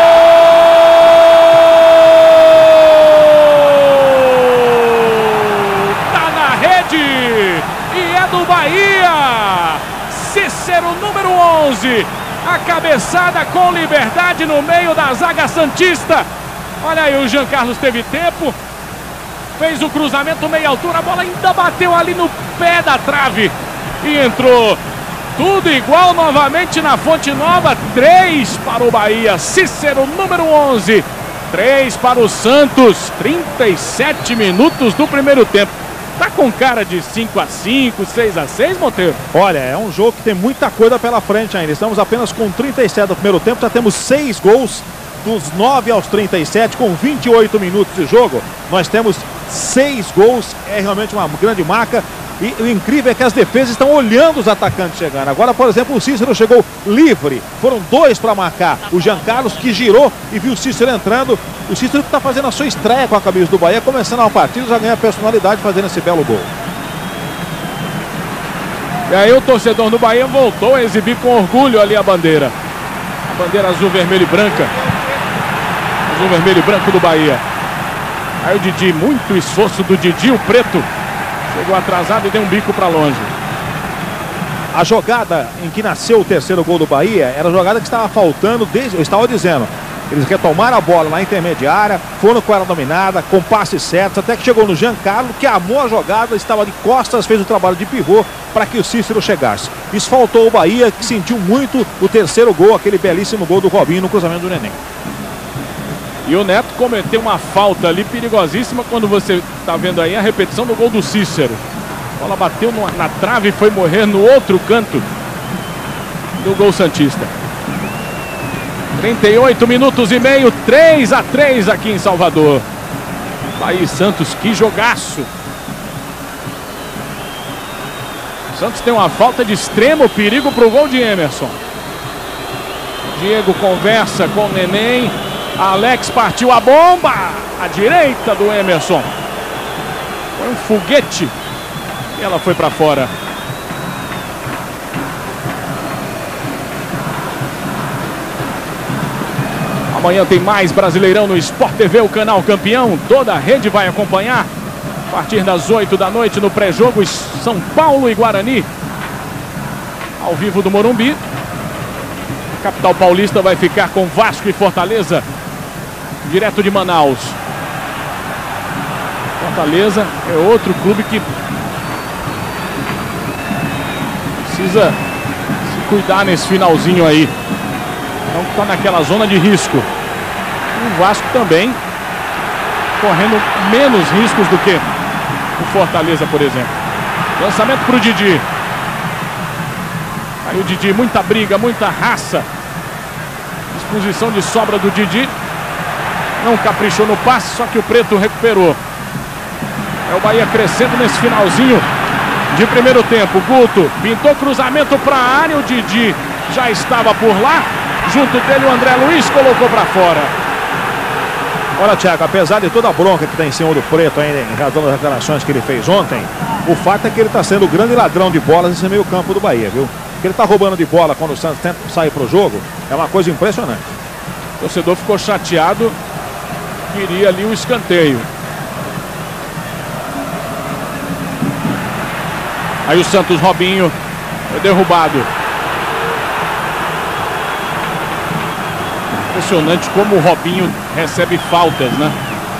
Tá na rede. E é do Bahia. Cícero, número 11. A cabeçada com liberdade no meio da zaga santista. Olha aí, o Jean Carlos teve tempo. Fez o cruzamento meia altura. A bola ainda bateu ali no pé da trave. E entrou. Tudo igual novamente na Fonte Nova. 3 para o Bahia. Cícero, número 11. 3 para o Santos. 37 minutos do primeiro tempo. Tá com cara de 5-5, 6-6, Monteiro? Olha, é um jogo que tem muita coisa pela frente ainda. Estamos apenas com 37 do primeiro tempo. Já temos 6 gols dos 9 aos 37, com 28 minutos de jogo. Nós temos 6 gols. É realmente uma grande marca. E o incrível é que as defesas estão olhando os atacantes chegando. Agora, por exemplo, o Cícero chegou livre. Foram 2 para marcar. O Jean Carlos que girou e viu o Cícero entrando. O Cícero que está fazendo a sua estreia com a camisa do Bahia, começando a partida, já ganha personalidade fazendo esse belo gol. E aí o torcedor do Bahia voltou a exibir com orgulho ali a bandeira. A bandeira azul, vermelho e branca. Azul, vermelho e branco do Bahia. Aí o Didi, muito esforço do Didi, o Preto. Chegou atrasado e deu um bico para longe. A jogada em que nasceu o terceiro gol do Bahia era a jogada que estava faltando desde, eu estava dizendo, eles retomaram a bola na intermediária, foram com ela dominada, com passes certos, até que chegou no Jean Carlos, que amou a jogada, estava de costas, fez o trabalho de pivô para que o Cícero chegasse. Isso faltou o Bahia, que sentiu muito o terceiro gol, aquele belíssimo gol do Robinho no cruzamento do Neném. E o Neto cometeu uma falta ali perigosíssima quando você está vendo aí a repetição do gol do Cícero. A bola bateu na trave e foi morrer no outro canto do gol santista. 38 minutos e meio, 3-3 aqui em Salvador. Bahia e Santos, que jogaço. O Santos tem uma falta de extremo perigo para o gol de Emerson. Diego conversa com o Neném. Alex partiu a bomba. À direita do Emerson. Foi um foguete. E ela foi para fora. Amanhã tem mais Brasileirão no Sport TV, o canal campeão. Toda a rede vai acompanhar. A partir das 8 da noite no pré-jogo, São Paulo e Guarani. Ao vivo do Morumbi. A capital paulista vai ficar com Vasco e Fortaleza. Direto de Manaus. Fortaleza é outro clube que precisa se cuidar nesse finalzinho aí. Então está naquela zona de risco. O Vasco também correndo menos riscos do que o Fortaleza, por exemplo. Lançamento para o Didi. Aí o Didi, muita briga, muita raça. Disposição de sobra do Didi. Não caprichou no passe, só que o Preto recuperou. É o Bahia crescendo nesse finalzinho de primeiro tempo. Guto pintou cruzamento para a área. O Didi já estava por lá. Junto dele o André Luiz colocou para fora. Olha, Thiago, apesar de toda a bronca que está em cima do Preto ainda, em razão das declarações que ele fez ontem, o fato é que ele está sendo o grande ladrão de bolas nesse meio campo do Bahia, viu? Que ele está roubando de bola quando o Santos tenta sair para o jogo, é uma coisa impressionante. O torcedor ficou chateado, queria ali o escanteio. Aí o Santos, Robinho, foi derrubado. Impressionante como o Robinho recebe faltas, né?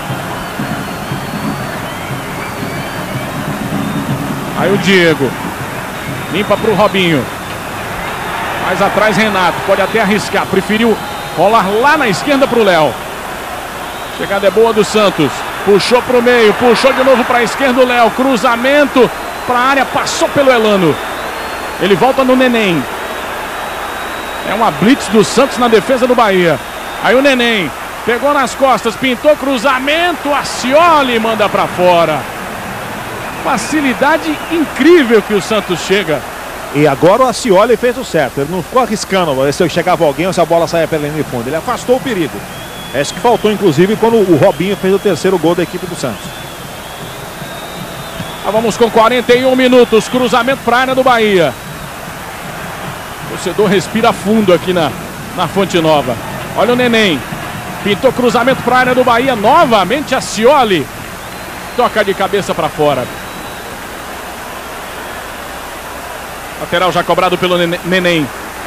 Aí o Diego limpa para o Robinho. Mais atrás Renato, pode até arriscar, preferiu rolar lá na esquerda para o Léo. Chegada é boa do Santos, puxou para o meio, puxou de novo para a esquerda o Léo, cruzamento para a área, passou pelo Elano. Ele volta no Neném. É uma blitz do Santos na defesa do Bahia. Aí o Neném pegou nas costas, pintou cruzamento, Ascioli manda para fora. Facilidade incrível que o Santos chega. E agora o Ascioli fez o certo. Ele não ficou arriscando se chegava alguém ou se a bola saia pela linha de fundo. Ele afastou o perigo. É isso que faltou, inclusive, quando o Robinho fez o terceiro gol da equipe do Santos. Vamos com 41 minutos. Cruzamento para a área do Bahia. O torcedor respira fundo aqui na Fonte Nova. Olha o Neném. Pintou cruzamento para a área do Bahia. Novamente Ascioli. Toca de cabeça para fora. Lateral já cobrado pelo Neném.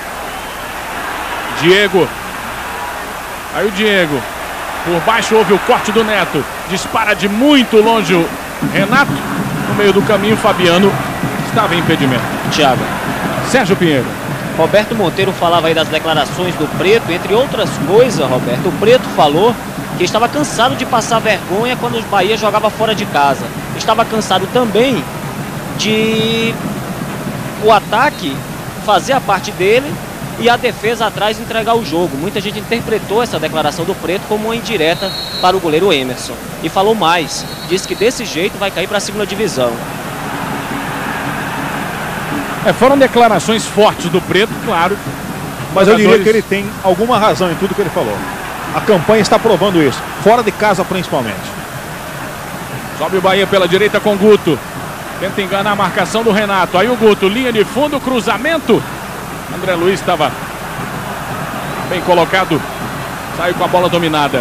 Diego. Aí o Diego. Por baixo houve o corte do Neto. Dispara de muito longe o Renato. No meio do caminho, Fabiano estava em impedimento. Thiago. Sérgio Pinheiro. Roberto Monteiro falava aí das declarações do Preto. Entre outras coisas, Roberto, o Preto falou que estava cansado de passar vergonha quando o Bahia jogava fora de casa. Estava cansado também de o ataque fazer a parte dele e a defesa atrás entregar o jogo. Muita gente interpretou essa declaração do Preto como uma indireta para o goleiro Emerson. E falou mais, disse que desse jeito vai cair para a segunda divisão. Foram declarações fortes do Preto, claro. Mas eu diria que ele tem alguma razão em tudo que ele falou. A campanha está provando isso, fora de casa principalmente. Sobe o Bahia pela direita com Guto. Tenta enganar a marcação do Renato. Aí o Guto, linha de fundo, cruzamento. André Luiz estava bem colocado. Saiu com a bola dominada.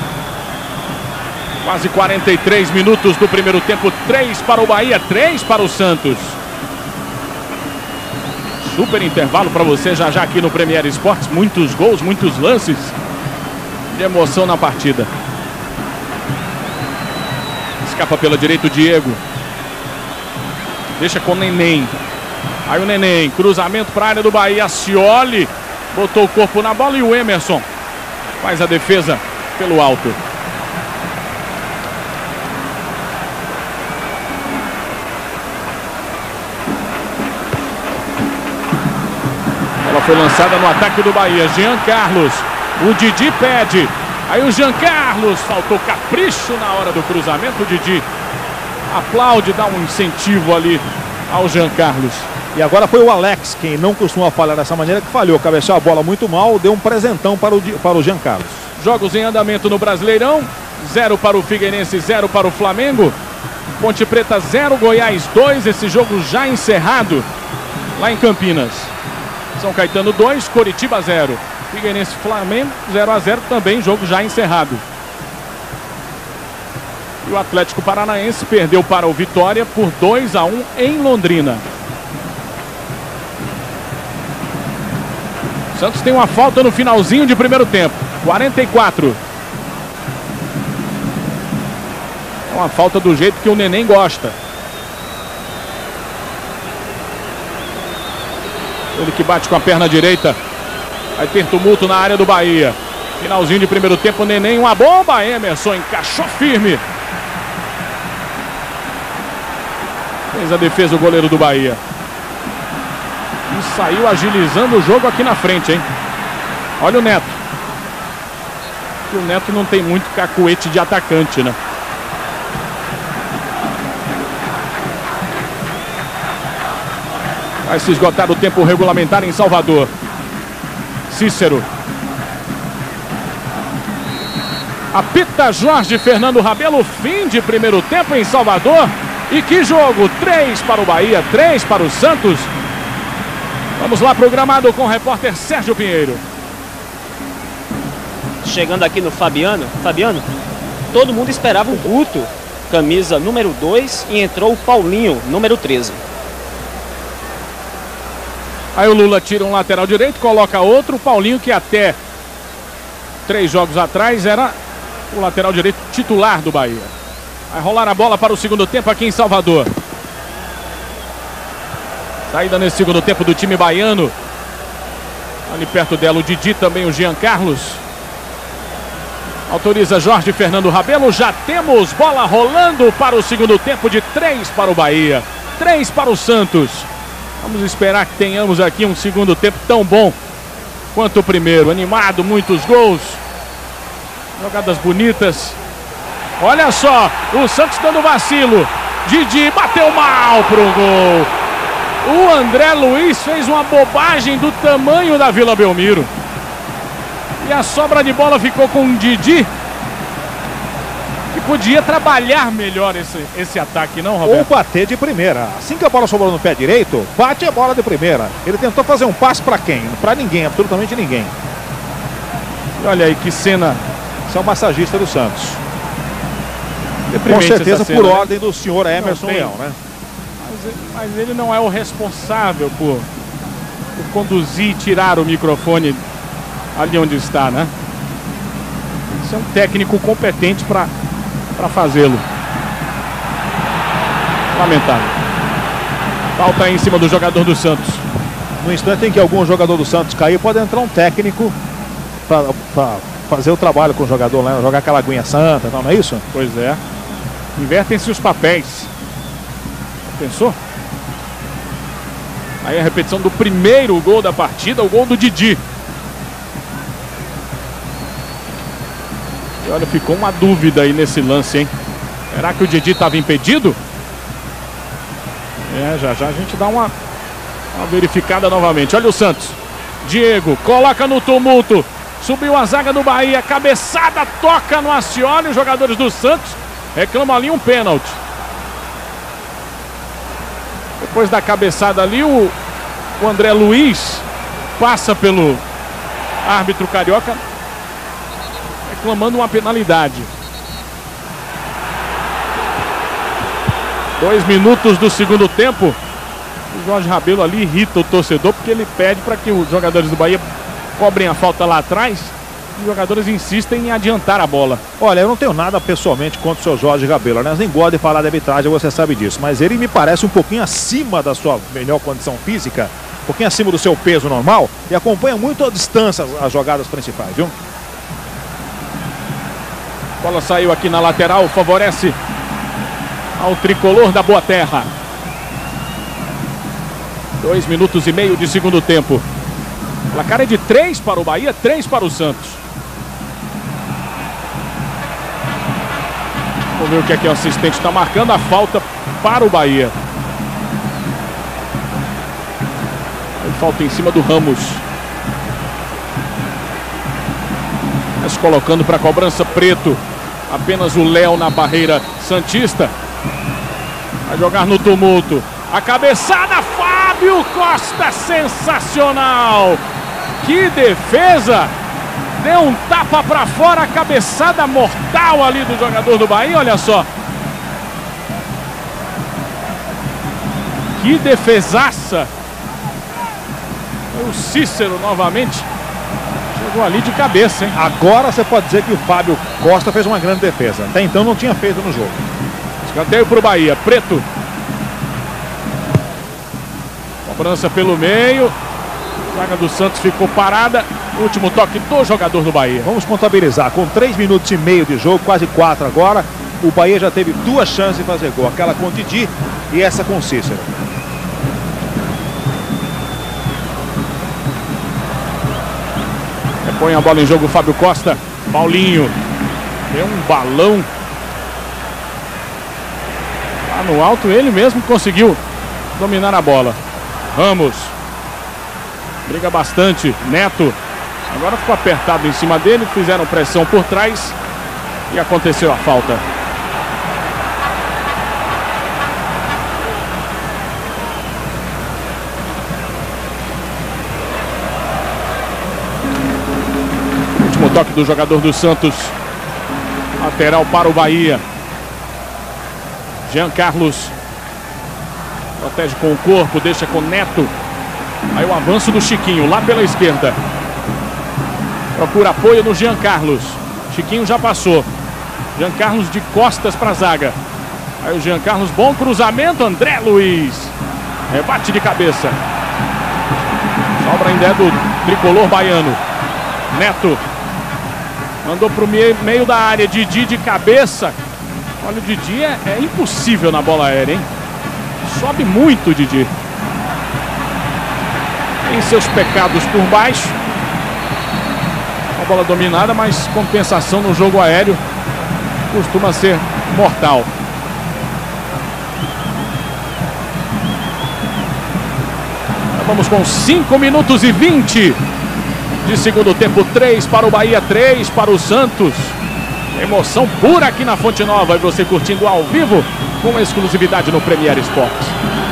Quase 43 minutos do primeiro tempo. 3 para o Bahia, 3 para o Santos. Super intervalo para você já aqui no Premier Esportes. Muitos gols, muitos lances de emoção na partida. Escapa pela direita o Diego. Deixa com o Neném. Aí o Neném, cruzamento para a área do Bahia. Ascioli botou o corpo na bola e o Emerson faz a defesa pelo alto. Ela foi lançada no ataque do Bahia. Jean Carlos. O Didi pede. Aí o Jean Carlos. Faltou capricho na hora do cruzamento. O Didi aplaude, dá um incentivo ali ao Jean Carlos. E agora foi o Alex, quem não costuma falhar dessa maneira, que falhou. Cabeceou a bola muito mal, deu um presentão para o Jean Carlos. Jogos em andamento no Brasileirão. 0 para o Figueirense, 0 para o Flamengo. Ponte Preta 0, Goiás 2. Esse jogo já encerrado lá em Campinas. São Caetano 2, Coritiba 0. Figueirense Flamengo 0-0 também, jogo já encerrado. E o Atlético Paranaense perdeu para o Vitória por 2-1 em Londrina. Santos tem uma falta no finalzinho de primeiro tempo. 44. É uma falta do jeito que o Neném gosta. Ele que bate com a perna direita. Vai ter tumulto na área do Bahia. Finalzinho de primeiro tempo, o Neném, uma bomba. Emerson encaixou firme. Fez a defesa o goleiro do Bahia. E saiu agilizando o jogo aqui na frente, hein? Olha o Neto. O Neto não tem muito cacuete de atacante, né? Vai se esgotar o tempo regulamentar em Salvador. Cícero. Apita Jorge Fernando Rabelo. Fim de primeiro tempo em Salvador. E que jogo! 3 para o Bahia, 3 para o Santos. Vamos lá, programado com o repórter Sérgio Pinheiro. Chegando aqui no Fabiano, todo mundo esperava o Guto, camisa número 2, e entrou o Paulinho, número 13. Aí o Lula tira um lateral direito, coloca outro. O Paulinho, que até 3 jogos atrás era o lateral direito titular do Bahia. Vai rolar a bola para o segundo tempo aqui em Salvador. Saída nesse segundo tempo do time baiano. Ali perto dela o Didi, também o Jean Carlos. Autoriza Jorge Fernando Rabelo. Já temos bola rolando para o segundo tempo de 3 para o Bahia, 3 para o Santos. Vamos esperar que tenhamos aqui um segundo tempo tão bom quanto o primeiro. Animado, muitos gols. Jogadas bonitas. Olha só, o Santos dando vacilo. Didi bateu mal pro gol. O André Luiz fez uma bobagem do tamanho da Vila Belmiro. E a sobra de bola ficou com o Didi, que podia trabalhar melhor esse ataque, não, Roberto? Ou bater de primeira. Assim que a bola sobrou no pé direito, bate a bola de primeira. Ele tentou fazer um passe para quem? Para ninguém, absolutamente ninguém. E olha aí que cena. Esse é o massagista do Santos. Deprimente. Com certeza cena, por né? ordem do senhor Emerson Leão, né? Mas ele não é o responsável por conduzir e tirar o microfone ali onde está, né? Isso é um técnico competente para fazê-lo. Lamentável. Falta aí em cima do jogador do Santos. No instante em que algum jogador do Santos cair, pode entrar um técnico para fazer o trabalho com o jogador, né? Jogar aquela aguinha santa, não é isso? Pois é. Invertem-se os papéis. Pensou? Aí a repetição do primeiro gol da partida, o gol do Didi. E olha, ficou uma dúvida aí nesse lance, hein? Será que o Didi estava impedido? Já a gente dá uma verificada novamente. Olha o Santos. Diego coloca no tumulto. Subiu a zaga do Bahia. Cabeçada, toca no Ascioli. Os jogadores do Santos reclamam ali um pênalti. Depois da cabeçada ali, o André Luiz passa pelo árbitro carioca reclamando uma penalidade. 2 minutos do segundo tempo. O Jorge Rabelo ali irrita o torcedor, porque ele pede para que os jogadores do Bahia cobrem a falta lá atrás. Os jogadores insistem em adiantar a bola. Olha, eu não tenho nada pessoalmente contra o seu Jorge Rabelo, né? Nem gosto de falar de arbitragem, você sabe disso. Mas ele me parece um pouquinho acima da sua melhor condição física, um pouquinho acima do seu peso normal, e acompanha muito à distância as jogadas principais, viu? A bola saiu aqui na lateral, favorece ao tricolor da Boa Terra. 2 minutos e meio de segundo tempo. O placar é de 3 para o Bahia, 3 para o Santos. Vamos ver o que é que o assistente está marcando. A falta para o Bahia. falta em cima do Ramos. Mas colocando para cobrança Preto. Apenas o Léo na barreira santista. Vai jogar no tumulto. A cabeçada, Fábio Costa, sensacional. Que defesa. Deu um tapa para fora, a cabeçada mortal ali do jogador do Bahia, olha só. Que defesaça. O Cícero novamente chegou ali de cabeça, hein? Agora você pode dizer que o Fábio Costa fez uma grande defesa. Até então não tinha feito no jogo. Escanteio para o Bahia. Preto. Cobrança pelo meio. A zaga do Santos ficou parada. Último toque do jogador do Bahia. Vamos contabilizar. Com 3 minutos e meio de jogo, quase 4 agora, o Bahia já teve 2 chances de fazer gol. Aquela com o Didi e essa com o Cícero. Põe a bola em jogo o Fábio Costa. Paulinho. Deu um balão. Lá no alto ele mesmo conseguiu dominar a bola. Ramos. Briga bastante. Neto. Agora ficou apertado em cima dele. Fizeram pressão por trás. E aconteceu a falta. Último toque do jogador do Santos. Lateral para o Bahia. Jean Carlos. Protege com o corpo. Deixa com Neto. Aí o avanço do Chiquinho lá pela esquerda. Procura apoio no Jean Carlos. Chiquinho já passou. Jean Carlos de costas para a zaga. Aí o Jean Carlos, bom cruzamento. André Luiz. Rebate de cabeça. Sobra ainda é do tricolor baiano. Neto. Mandou para o meio da área. Didi de cabeça. Olha, o Didi é impossível na bola aérea, hein? Sobe muito o Didi. Tem seus pecados por baixo. Uma bola dominada, mas compensação no jogo aéreo costuma ser mortal. Vamos com 5 minutos e 20 de segundo tempo. 3 para o Bahia, 3 para o Santos. Emoção pura aqui na Fonte Nova. E você curtindo ao vivo com exclusividade no Premier Esportes.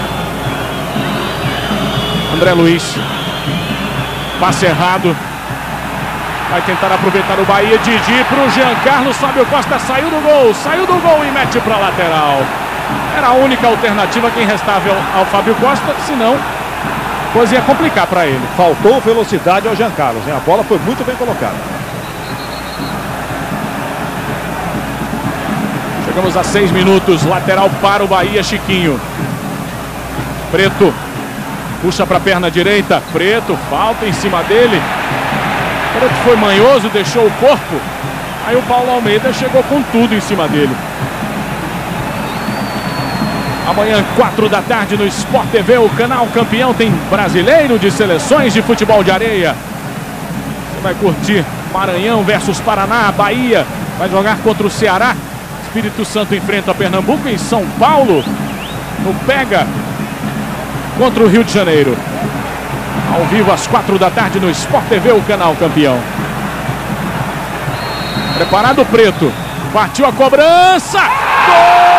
André Luiz. Passe errado. Vai tentar aproveitar o Bahia. Didi para o Jean Carlos. Fábio Costa saiu do gol. Saiu do gol e mete para a lateral. Era a única alternativa quem restava ao Fábio Costa. Senão, a coisa ia complicar para ele. Faltou velocidade ao Jean Carlos, hein? A bola foi muito bem colocada. Chegamos a 6 minutos. Lateral para o Bahia, Chiquinho. Preto. Puxa para a perna direita. Preto, falta em cima dele. Preto foi manhoso, deixou o corpo. Aí o Paulo Almeida chegou com tudo em cima dele. Amanhã, 4 da tarde, no Sport TV, o canal Campeão tem brasileiro de seleções de futebol de areia. Você vai curtir Maranhão versus Paraná. Bahia vai jogar contra o Ceará. Espírito Santo enfrenta Pernambuco. Em São Paulo, no Pega contra o Rio de Janeiro. Ao vivo às 4 da tarde no Sport TV, o canal Campeão. Preparado Preto. Partiu a cobrança. Gol!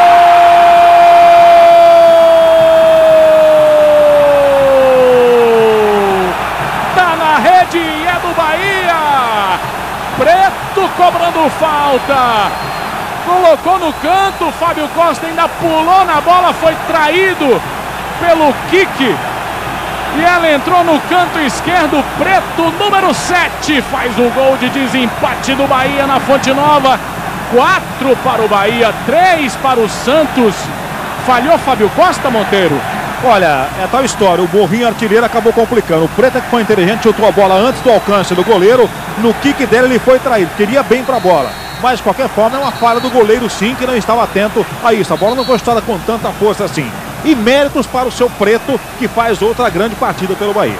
Tá na rede e é do Bahia. Preto cobrando falta. Colocou no canto. Fábio Costa ainda pulou na bola. Foi traído pelo kick. E ela entrou no canto esquerdo. Preto, número 7, faz o gol de desempate do Bahia na Fonte Nova. 4 para o Bahia, 3 para o Santos. Falhou Fábio Costa, Monteiro? Olha, é tal história. O burrinho artilheiro acabou complicando. O Preto, que foi inteligente, chutou a bola antes do alcance do goleiro. No kick dele ele foi traído. Queria bem para a bola. Mas de qualquer forma é uma falha do goleiro, sim, que não estava atento a isso. A bola não foi chutada com tanta força assim. E méritos para o seu Preto, que faz outra grande partida pelo Bahia.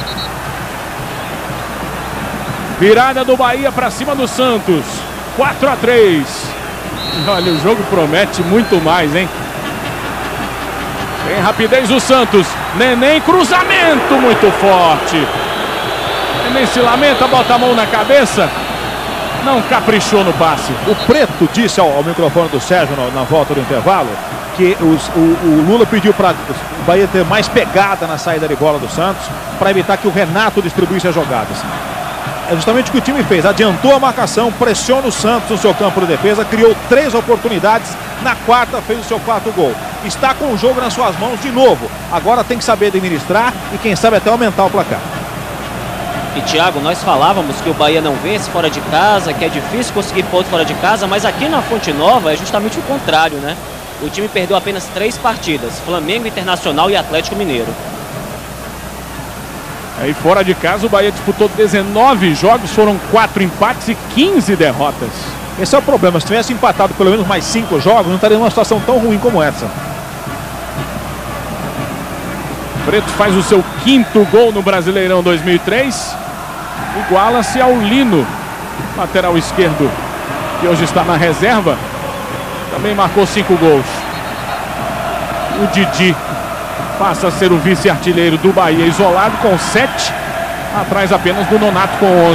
Virada do Bahia para cima do Santos. 4-3. Olha, o jogo promete muito mais, hein? Tem rapidez o Santos. Neném, cruzamento muito forte. Neném se lamenta, bota a mão na cabeça. Não caprichou no passe. O Preto disse ao microfone do Sérgio na volta do intervalo que o Lula pediu para o Bahia ter mais pegada na saída de bola do Santos para evitar que o Renato distribuísse as jogadas. É justamente o que o time fez. Adiantou a marcação, pressiona o Santos no seu campo de defesa, criou 3 oportunidades. Na quarta fez o seu 4º gol. Está com o jogo nas suas mãos de novo. Agora tem que saber administrar e quem sabe até aumentar o placar. E Thiago, nós falávamos que o Bahia não vence fora de casa, que é difícil conseguir pontos fora de casa, mas aqui na Fonte Nova é justamente o contrário, né? O time perdeu apenas 3 partidas, Flamengo, Internacional e Atlético Mineiro. Aí fora de casa o Bahia disputou 19 jogos, foram 4 empates e 15 derrotas. Esse é o problema, se tivesse empatado pelo menos mais 5 jogos, não estaria numa situação tão ruim como essa. Preto faz o seu 5º gol no Brasileirão 2003. Iguala-se ao Lino, lateral esquerdo, que hoje está na reserva. Também marcou 5 gols. O Didi passa a ser o vice-artilheiro do Bahia, isolado com 7, atrás apenas do Nonato com 11.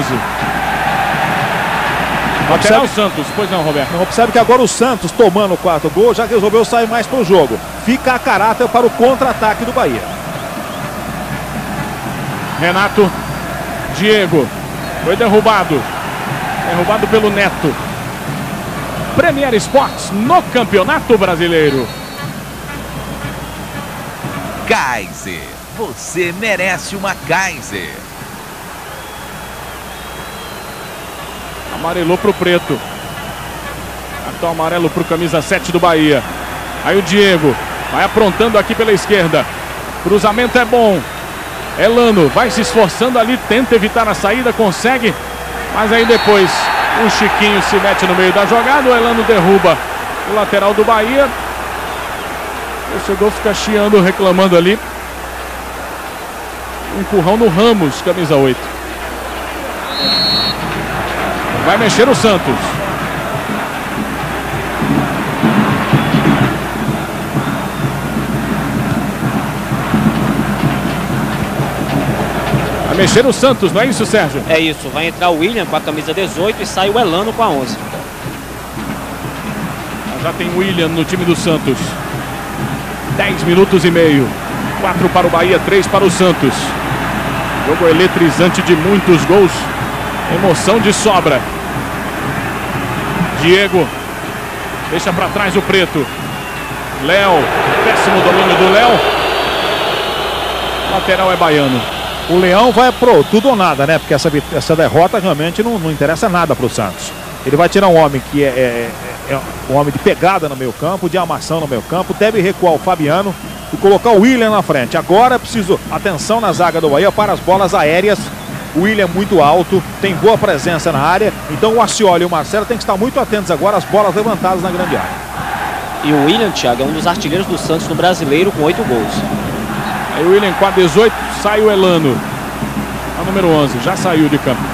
Lateral o Santos, pois não, Roberto? Não, observe que agora o Santos, tomando o 4º gol, já resolveu sair mais para o jogo. Fica a caráter para o contra-ataque do Bahia. Renato, Diego, foi derrubado pelo Neto. Premier Sports no Campeonato Brasileiro. Kaiser, você merece uma Kaiser. Amarelou pro Preto. Cartão amarelo pro camisa 7 do Bahia. Aí o Diego vai aprontando aqui pela esquerda. Cruzamento é bom. Elano vai se esforçando ali, tenta evitar a saída, consegue. Mas aí depois o Chiquinho se mete no meio da jogada. O Elano derruba o lateral do Bahia. O torcedor fica chiando, reclamando ali. Um empurrão no Ramos, camisa 8. Vai mexer o Santos. Vai mexer o Santos, não é isso, Sérgio? É isso, vai entrar o William com a camisa 18 e sai o Elano com a 11. Já tem o William no time do Santos. 10 minutos e meio. 4 para o Bahia, 3 para o Santos. Jogo eletrizante de muitos gols. Emoção de sobra. Diego deixa para trás o Preto. Léo, péssimo domínio do Léo. Lateral é baiano. O Leão vai pro tudo ou nada, né? Porque essa derrota realmente não interessa nada para o Santos. Ele vai tirar um homem que é um homem de pegada no meio campo, de armação no meio campo, deve recuar o Fabiano e colocar o William na frente. Agora é preciso atenção na zaga do Bahia para as bolas aéreas. O William é muito alto, tem boa presença na área, então o Ascioli e o Marcelo têm que estar muito atentos agora às bolas levantadas na grande área. E o William, Thiago, é um dos artilheiros do Santos no Brasileiro com 8 gols. Aí o William com a 18, sai o Elano. A número 11, já saiu de campo.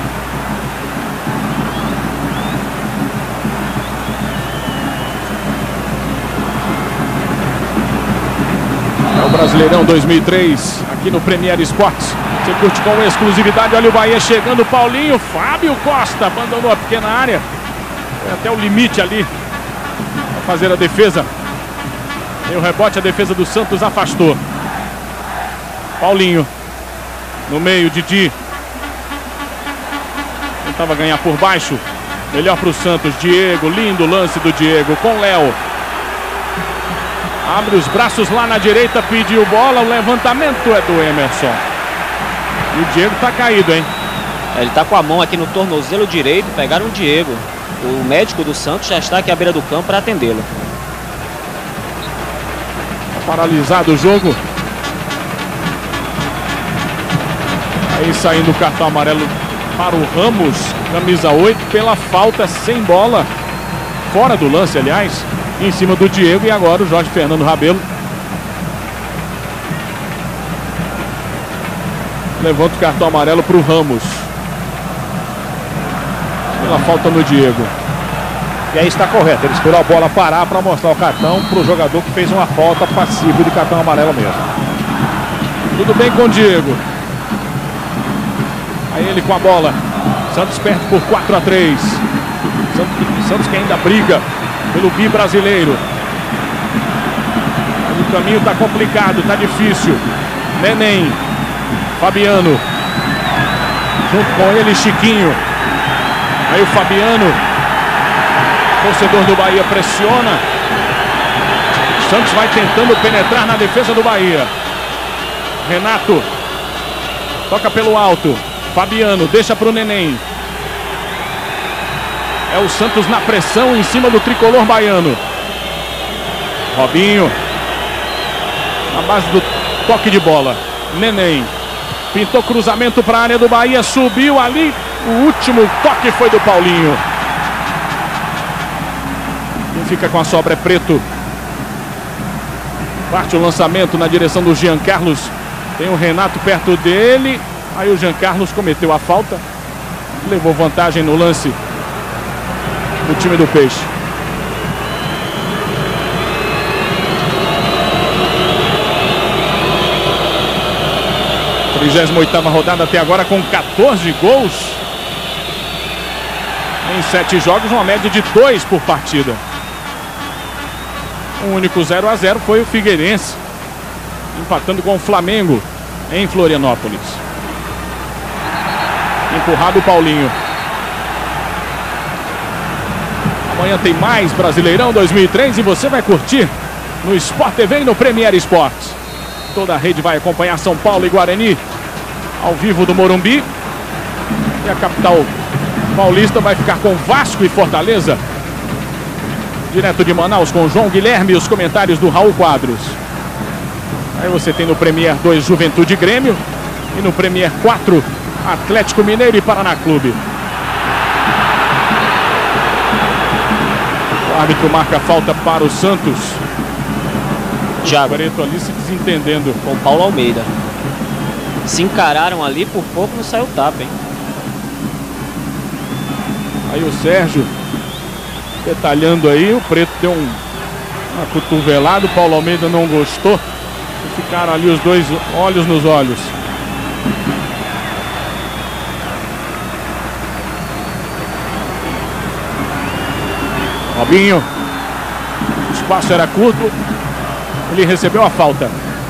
É o Brasileirão 2003, aqui no Premier Sports. Você curte com exclusividade, olha o Bahia chegando, Paulinho, Fábio Costa abandonou a pequena área. Foi até o limite ali para fazer a defesa. E o rebote, a defesa do Santos afastou. Paulinho, no meio, Didi. Tentava ganhar por baixo. Melhor para o Santos, Diego, lindo lance do Diego com Léo. Abre os braços lá na direita, pediu bola, o levantamento é do Emerson. E o Diego tá caído, hein? Ele tá com a mão aqui no tornozelo direito, pegaram o Diego. O médico do Santos já está aqui à beira do campo para atendê-lo. Tá paralisado o jogo. Aí saindo o cartão amarelo para o Ramos, camisa 8, pela falta sem bola. Fora do lance, aliás, em cima do Diego. E agora o Jorge Fernando Rabelo levanta o cartão amarelo para o Ramos. Pela falta no Diego. E aí está correto, ele esperou a bola parar para mostrar o cartão para o jogador que fez uma falta passiva de cartão amarelo mesmo. Tudo bem com o Diego. Aí ele com a bola. Santos perde por 4-3. Santos que ainda briga pelo bi brasileiro. O caminho tá complicado, tá difícil. Neném. Fabiano. Junto com ele, Chiquinho. Aí o Fabiano. Torcedor do Bahia pressiona. Santos vai tentando penetrar na defesa do Bahia. Renato. Toca pelo alto. Fabiano, deixa para o Neném. É o Santos na pressão em cima do tricolor baiano. Robinho. Na base do toque de bola. Neném. Pintou cruzamento para a área do Bahia. Subiu ali. O último toque foi do Paulinho. Quem fica com a sobra é Preto. Parte o lançamento na direção do Jean Carlos. Tem o Renato perto dele. Aí o Jean Carlos cometeu a falta. Levou vantagem no lance do time do Peixe. A 38ª rodada até agora com 14 gols. Em 7 jogos, uma média de 2 por partida. O único 0-0 foi o Figueirense, empatando com o Flamengo em Florianópolis. Empurrado o Paulinho. Amanhã tem mais Brasileirão 2003 e você vai curtir no Sport TV e no Premier Esportes. Toda a rede vai acompanhar São Paulo e Guarani ao vivo do Morumbi. E a capital paulista vai ficar com Vasco e Fortaleza. Direto de Manaus com João Guilherme e os comentários do Raul Quadros. Aí você tem no Premier 2 Juventude e Grêmio. E no Premier 4 Atlético Mineiro e Paraná Clube. O árbitro marca a falta para o Santos. Thiago. O Preto ali se desentendendo com o Paulo Almeida. Se encararam ali, por pouco não saiu tapa, hein? Aí o Sérgio detalhando aí, o Preto deu uma cotovelada, o Paulo Almeida não gostou. E ficaram ali os dois olhos nos olhos. Robinho. O espaço era curto. Ele recebeu a falta.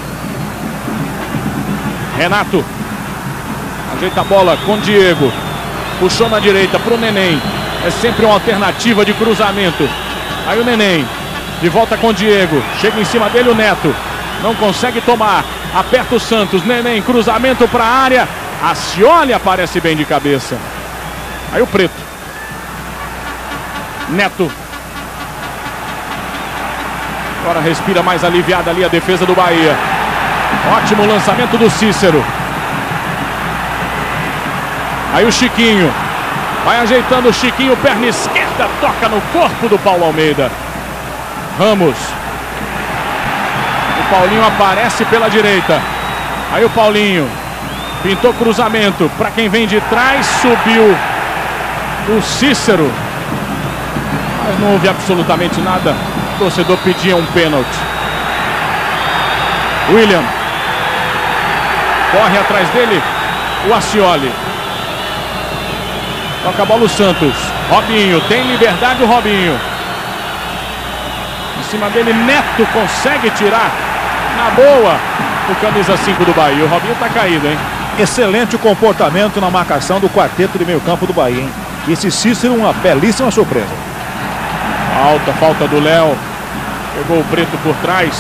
Renato. Ajeita a bola com Diego. Puxou na direita para o Neném. É sempre uma alternativa de cruzamento. Aí o Neném. De volta com Diego. Chega em cima dele o Neto. Não consegue tomar. Aperta o Santos. Neném. Cruzamento para a área. A Scioli aparece bem de cabeça. Aí o Preto. Neto. Agora respira mais aliviada ali a defesa do Bahia. Ótimo lançamento do Cícero. Aí o Chiquinho. Vai ajeitando o Chiquinho, perna esquerda, toca no corpo do Paulo Almeida. Ramos. O Paulinho aparece pela direita. Aí o Paulinho. Pintou cruzamento para quem vem de trás, subiu o Cícero. Mas não houve absolutamente nada. O torcedor pedia um pênalti. William. Corre atrás dele o Scioli. Toca a bola o Santos. Robinho, tem liberdade o Robinho. Em cima dele, Neto consegue tirar na boa o camisa 5 do Bahia. O Robinho tá caído, hein? Excelente o comportamento na marcação do quarteto de meio campo do Bahia, hein? Esse Cícero, uma belíssima surpresa. Falta do Léo. Pegou o Preto por trás.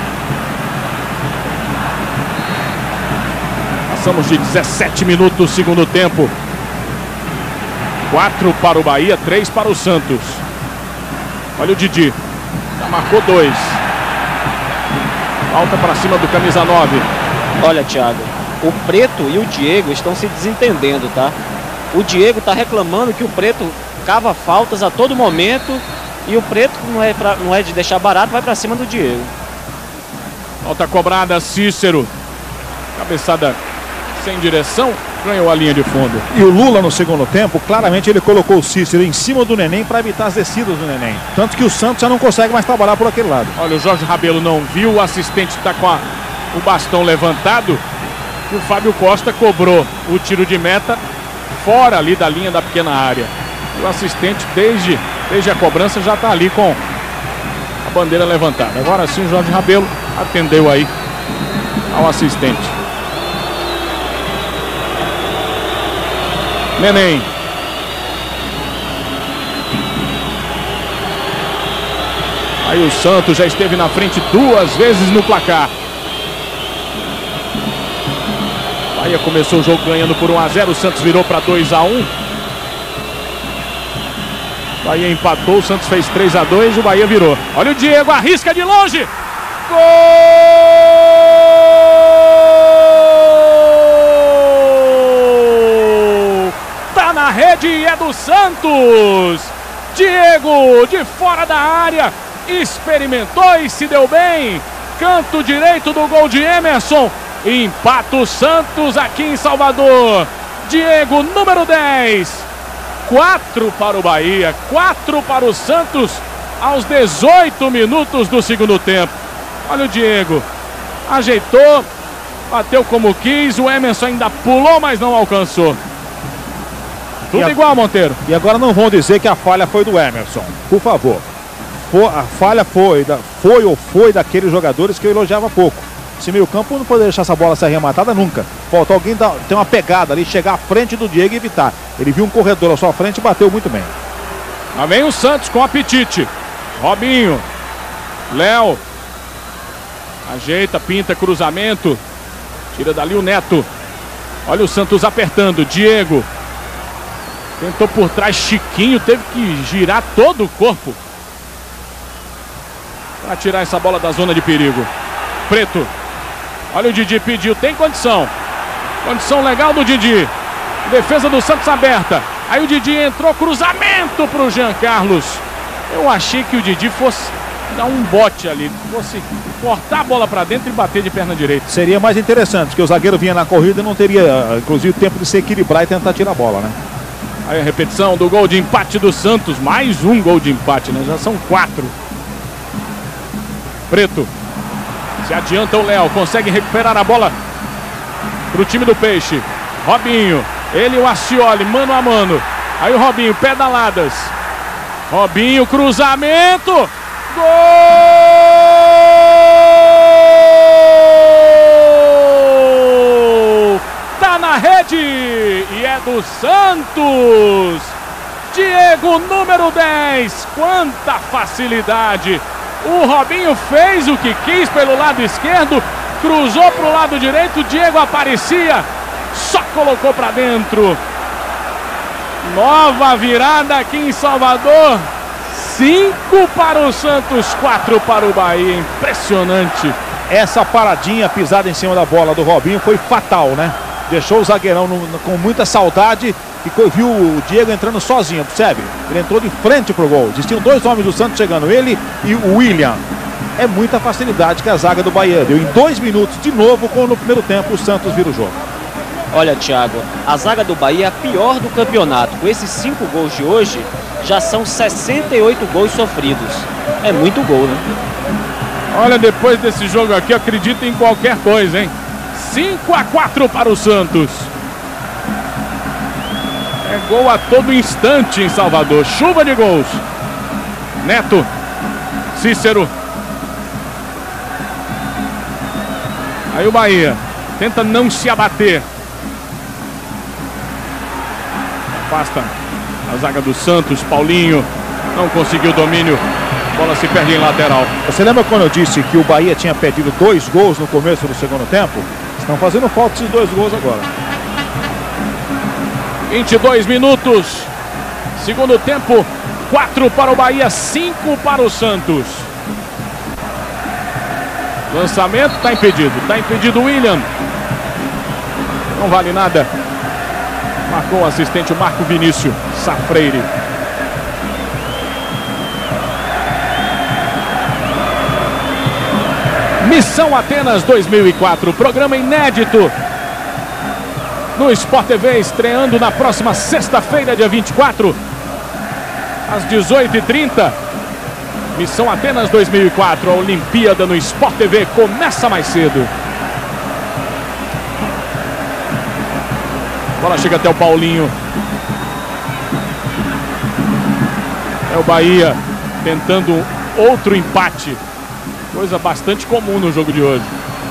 Passamos de 17 minutos, segundo tempo. 4 para o Bahia, 3 para o Santos. Olha o Didi. Já marcou 2. Falta para cima do camisa 9. Olha, Thiago, o Preto e o Diego estão se desentendendo, tá? O Diego tá reclamando que o Preto cava faltas a todo momento. E o Preto não é de deixar barato, vai para cima do Diego. Falta cobrada, Cícero. Cabeçada sem direção, ganhou a linha de fundo. E o Lula no segundo tempo, claramente ele colocou o Cícero em cima do Neném para evitar as descidas do Neném. Tanto que o Santos já não consegue mais trabalhar por aquele lado. Olha, o Jorge Rabelo não viu, o assistente está com o bastão levantado, e o Fábio Costa cobrou o tiro de meta fora ali da linha da pequena área. O assistente, desde a cobrança, já está ali com a bandeira levantada. Agora sim o Jorge Rabelo atendeu aí ao assistente. Neném. Aí o Santos já esteve na frente 2 vezes no placar. Bahia começou o jogo ganhando por 1-0, o Santos virou para 2-1. Bahia empatou, o Santos fez 3-2, o Bahia virou. Olha o Diego, arrisca de longe. Gol! Tá na rede e é do Santos. Diego, de fora da área, experimentou e se deu bem. Canto direito do gol de Emerson. Empata o Santos aqui em Salvador. Diego, número 10. 4 para o Bahia, 4 para o Santos aos 18 minutos do segundo tempo. Olha o Diego, ajeitou, bateu como quis, o Emerson ainda pulou, mas não alcançou. Tudo igual, Monteiro. E agora não vão dizer que a falha foi do Emerson, por favor. A falha foi daqueles jogadores que eu elogiava há pouco. Esse meio campo não poderia deixar essa bola ser arrematada nunca. Faltou alguém ter uma pegada ali, chegar à frente do Diego e evitar. Ele viu um corredor à sua frente e bateu muito bem. Lá vem o Santos com apetite. Robinho. Léo. Ajeita, pinta, cruzamento. Tira dali o Neto. Olha o Santos apertando. Diego. Tentou por trás, Chiquinho. Teve que girar todo o corpo para tirar essa bola da zona de perigo. Preto. Olha o Didi, pediu, tem condição. Condição legal do Didi. Defesa do Santos aberta. Aí o Didi entrou, cruzamento para o Jean Carlos. Eu achei que o Didi fosse dar um bote ali, fosse cortar a bola para dentro e bater de perna direita. Seria mais interessante, porque o zagueiro vinha na corrida e não teria, inclusive, tempo de se equilibrar e tentar tirar a bola, né? Aí a repetição do gol de empate do Santos. Mais um gol de empate, né? Já são 4. Preto. Se adianta o Léo, consegue recuperar a bola para o time do Peixe. Robinho, ele e o Ascioli, mano a mano. Aí o Robinho, pedaladas. Robinho, cruzamento. Gol! Tá na rede e é do Santos. Diego, número 10. Quanta facilidade. O Robinho fez o que quis pelo lado esquerdo, cruzou para o lado direito, Diego aparecia, só colocou para dentro. Nova virada aqui em Salvador, 5 para o Santos, 4 para o Bahia, impressionante. Essa paradinha pisada em cima da bola do Robinho foi fatal, né? Deixou o zagueirão com muita saudade e viu o Diego entrando sozinho, percebe? Ele entrou de frente pro gol. Existiam 2 homens do Santos chegando, ele e o William. É muita facilidade que a zaga do Bahia deu. Em 2 minutos, de novo, como no primeiro tempo, o Santos vira o jogo. Olha, Thiago, a zaga do Bahia é a pior do campeonato. Com esses 5 gols de hoje, já são 68 gols sofridos. É muito gol, né? Olha, depois desse jogo aqui, acredita em qualquer coisa, hein? 5-4 para o Santos. É gol a todo instante em Salvador. Chuva de gols. Neto. Cícero. Aí o Bahia tenta não se abater. Afasta a zaga do Santos. Paulinho não conseguiu domínio. A bola se perde em lateral. Você lembra quando eu disse que o Bahia tinha perdido 2 gols no começo do segundo tempo? Estão fazendo falta esses 2 gols agora. 22 minutos. Segundo tempo, 4 para o Bahia, 5 para o Santos. Lançamento, está impedido. Está impedido o William. Não vale nada. Marcou o assistente, o Marco Vinícius Safreire. Missão Atenas 2004, programa inédito no Sport TV, estreando na próxima sexta-feira, dia 24, às 18h30. Missão Atenas 2004, a Olimpíada no Sport TV começa mais cedo. Bola chega até o Paulinho. É o Bahia tentando outro empate. Coisa bastante comum no jogo de hoje.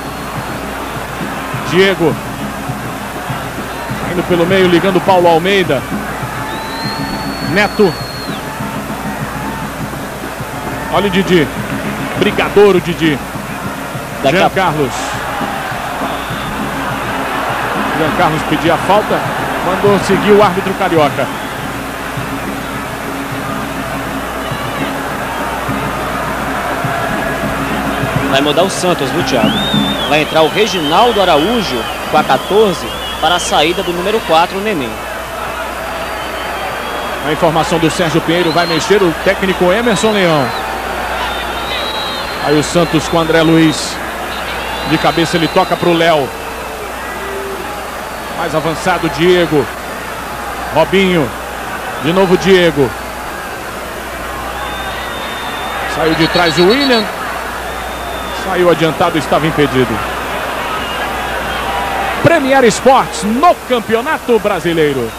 Diego. Indo pelo meio, ligando o Paulo Almeida. Neto. Olha o Didi. Brigador o Didi. Jean Carlos. Jean Carlos pedia a falta. Mandou seguir o árbitro carioca. Vai mudar o Santos, viu, Thiago? Vai entrar o Reginaldo Araújo com a 14 para a saída do número 4, o Neném. A informação do Sérgio Pinheiro, vai mexer o técnico Emerson Leão. Aí o Santos com o André Luiz. De cabeça ele toca para o Léo. Mais avançado, Diego. Robinho. De novo, Diego. Saiu de trás o William. Saiu adiantado, estava impedido. Premier Esportes no Campeonato Brasileiro.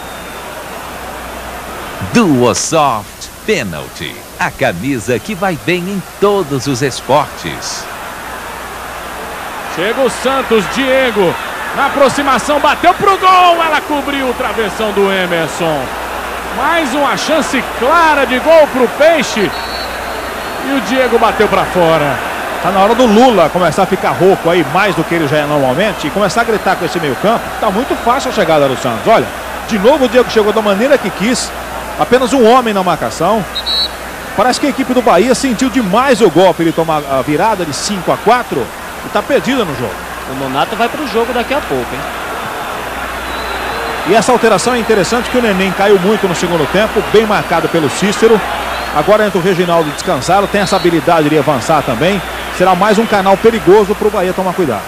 Duosoft Penalty, a camisa que vai bem em todos os esportes. Chega o Santos, Diego. Na aproximação, bateu pro gol. Ela cobriu o travessão do Emerson. Mais uma chance clara de gol pro Peixe. E o Diego bateu para fora. Tá na hora do Lula começar a ficar rouco aí, mais do que ele já é normalmente, e começar a gritar com esse meio campo. Tá muito fácil a chegada do Santos. Olha, de novo o Diego chegou da maneira que quis. Apenas um homem na marcação. Parece que a equipe do Bahia sentiu demais o golpe. Ele tomar a virada de 5-4 e tá perdida no jogo. O Nonato vai pro jogo daqui a pouco, hein? E essa alteração é interessante, que o Neném caiu muito no segundo tempo, bem marcado pelo Cícero. Agora entra o Reginaldo descansado, tem essa habilidade de avançar também. Será mais um canal perigoso para o Bahia tomar cuidado.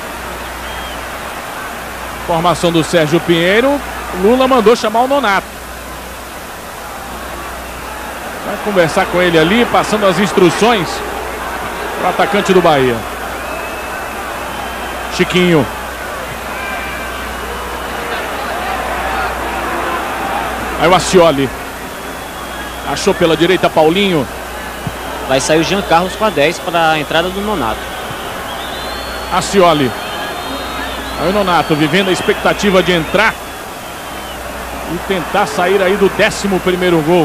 Formação do Sérgio Pinheiro. Lula mandou chamar o Nonato. Vai conversar com ele ali, passando as instruções para o atacante do Bahia. Chiquinho. Aí o Ascioli. Achou pela direita Paulinho. Vai sair o Jean Carlos com a 10 para a entrada do Nonato. Ascioli. Aí o Nonato vivendo a expectativa de entrar e tentar sair aí do 11º gol.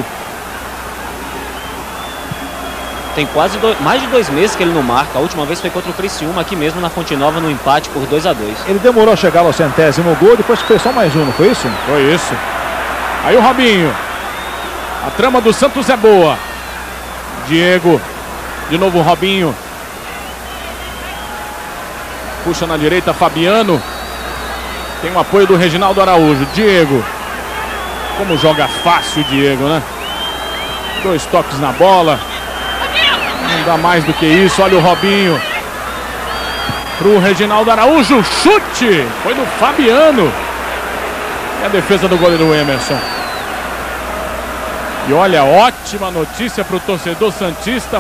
Tem mais de 2 meses que ele não marca. A última vez foi contra o Criciúma, aqui mesmo na Fonte Nova, no empate por 2-2. Ele demorou a chegar ao 100º gol, depois fez só mais um, não foi isso? Foi isso. Aí o Robinho. A trama do Santos é boa. Diego. De novo o Robinho. Puxa na direita Fabiano. Tem o apoio do Reginaldo Araújo. Diego. Como joga fácil o Diego, né? 2 toques na bola. Não dá mais do que isso. Olha o Robinho. Pro Reginaldo Araújo. Chute. Foi do Fabiano. E a defesa do goleiro Emerson. E olha, ótima notícia para o torcedor santista.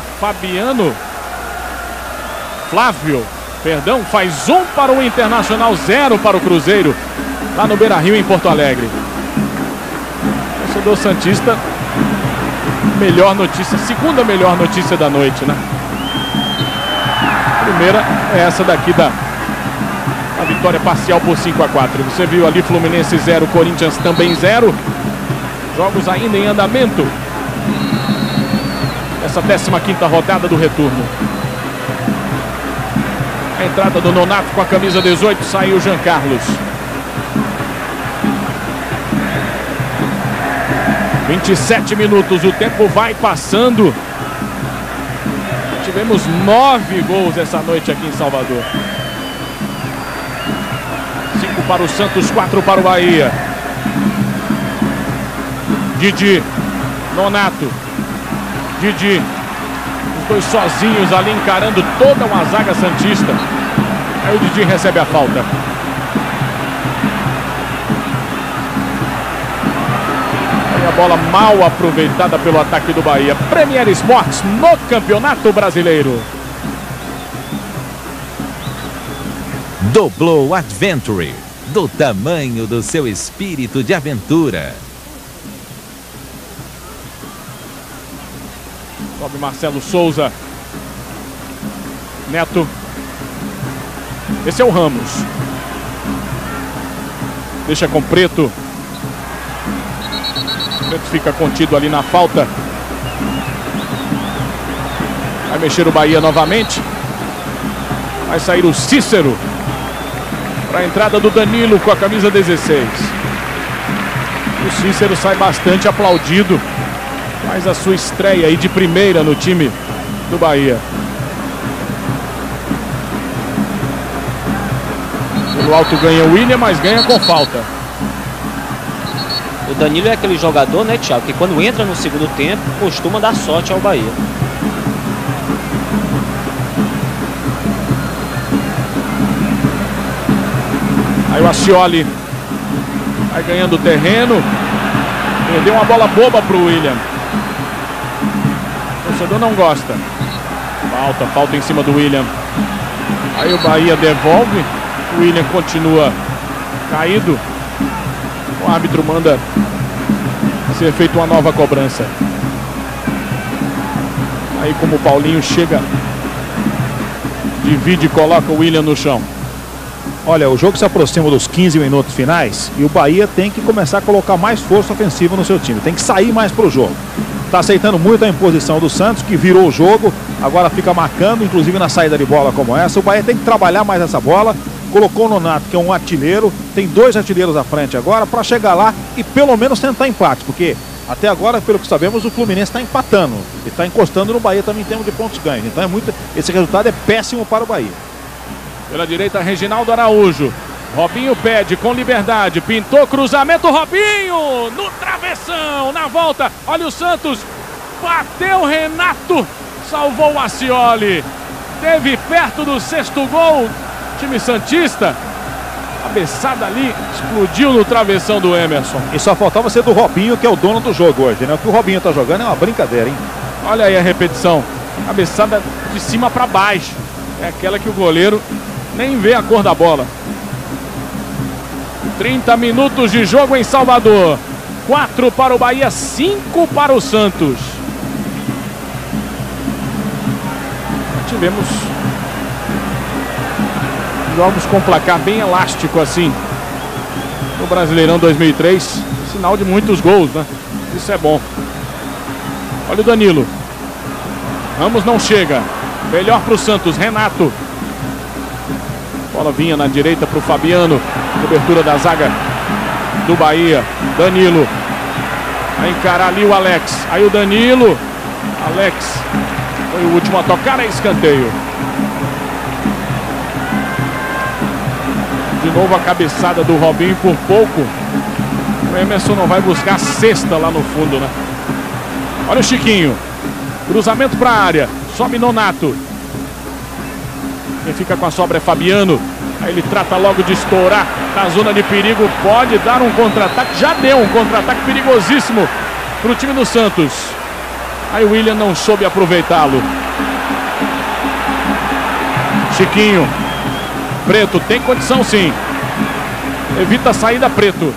Flávio, faz 1 para o Internacional, 0 para o Cruzeiro, lá no Beira-Rio, em Porto Alegre. Torcedor santista, melhor notícia, segunda melhor notícia da noite, né? Primeira é essa daqui a vitória parcial por 5-4. Você viu ali Fluminense 0, Corinthians também 0. Jogos ainda em andamento. Essa 15ª rodada do retorno. A entrada do Nonato com a camisa 18. Saiu o Jean Carlos. 27 minutos. O tempo vai passando. Tivemos 9 gols essa noite aqui em Salvador. 5 para o Santos, 4 para o Bahia. Didi, Nonato, Didi, os dois sozinhos ali encarando toda uma zaga santista. Aí o Didi recebe a falta. Aí a bola mal aproveitada pelo ataque do Bahia. Premier Esportes no Campeonato Brasileiro. Doblô Adventure. do tamanho do seu espírito de aventura. Sobe Marcelo Souza. Neto. Esse é o Ramos. Deixa com Preto. Preto fica contido ali na falta. Vai mexer o Bahia novamente. Vai sair o Cícero. Para a entrada do Danilo com a camisa 16. O Cícero sai bastante aplaudido. Faz a sua estreia aí de primeira no time do Bahia. Pelo alto ganha o William, mas ganha com falta. O Danilo é aquele jogador, né, Thiago, que quando entra no segundo tempo costuma dar sorte ao Bahia. Aí o Ascioli vai ganhando terreno. Perdeu uma bola boba pro William. O torcedor não gosta. Falta em cima do William. Aí o Bahia devolve. O William continua caído. O árbitro manda ser feita uma nova cobrança. Aí como o Paulinho chega, divide e coloca o William no chão. Olha, o jogo se aproxima dos 15 minutos finais e o Bahia tem que começar a colocar mais força ofensiva no seu time. Tem que sair mais pro jogo. Está aceitando muito a imposição do Santos, que virou o jogo, agora fica marcando, inclusive na saída de bola como essa. O Bahia tem que trabalhar mais essa bola. Colocou o Nonato, que é um artilheiro, tem 2 artilheiros à frente agora, para chegar lá e pelo menos tentar empate, porque até agora, pelo que sabemos, o Fluminense está empatando e está encostando no Bahia também em termos de pontos ganhos. Então esse resultado é péssimo para o Bahia. Pela direita, Reginaldo Araújo. Robinho pede com liberdade. Pintou cruzamento. Robinho no travessão. Na volta. Olha o Santos. Bateu Renato. Salvou o Ascioli. Teve perto do 6º gol. Time santista. Cabeçada ali. Explodiu no travessão do Emerson. E só faltava ser do Robinho, que é o dono do jogo hoje, né? O que o Robinho tá jogando é uma brincadeira, hein? Olha aí a repetição. Cabeçada de cima para baixo. É aquela que o goleiro nem vê a cor da bola. 30 minutos de jogo em Salvador. 4 para o Bahia, 5 para o Santos. Tivemos jogos com placar bem elástico assim no Brasileirão 2003. Sinal de muitos gols, né? Isso é bom. Olha o Danilo. Ramos não chega. Melhor para o Santos, Renato. Bola vinha na direita para o Fabiano. Cobertura da zaga do Bahia. Danilo. Vai encarar ali o Alex. Aí o Danilo. Alex. Foi o último a tocar, é escanteio. De novo a cabeçada do Robinho por pouco. O Emerson não vai buscar a cesta lá no fundo, né? Olha o Chiquinho. Cruzamento para a área. Sobe Nonato. Quem fica com a sobra é Fabiano. Aí ele trata logo de estourar na zona de perigo. Pode dar um contra-ataque. Já deu um contra-ataque perigosíssimo para o time do Santos. Aí o William não soube aproveitá-lo. Chiquinho. Preto tem condição sim. Evita a saída, Preto.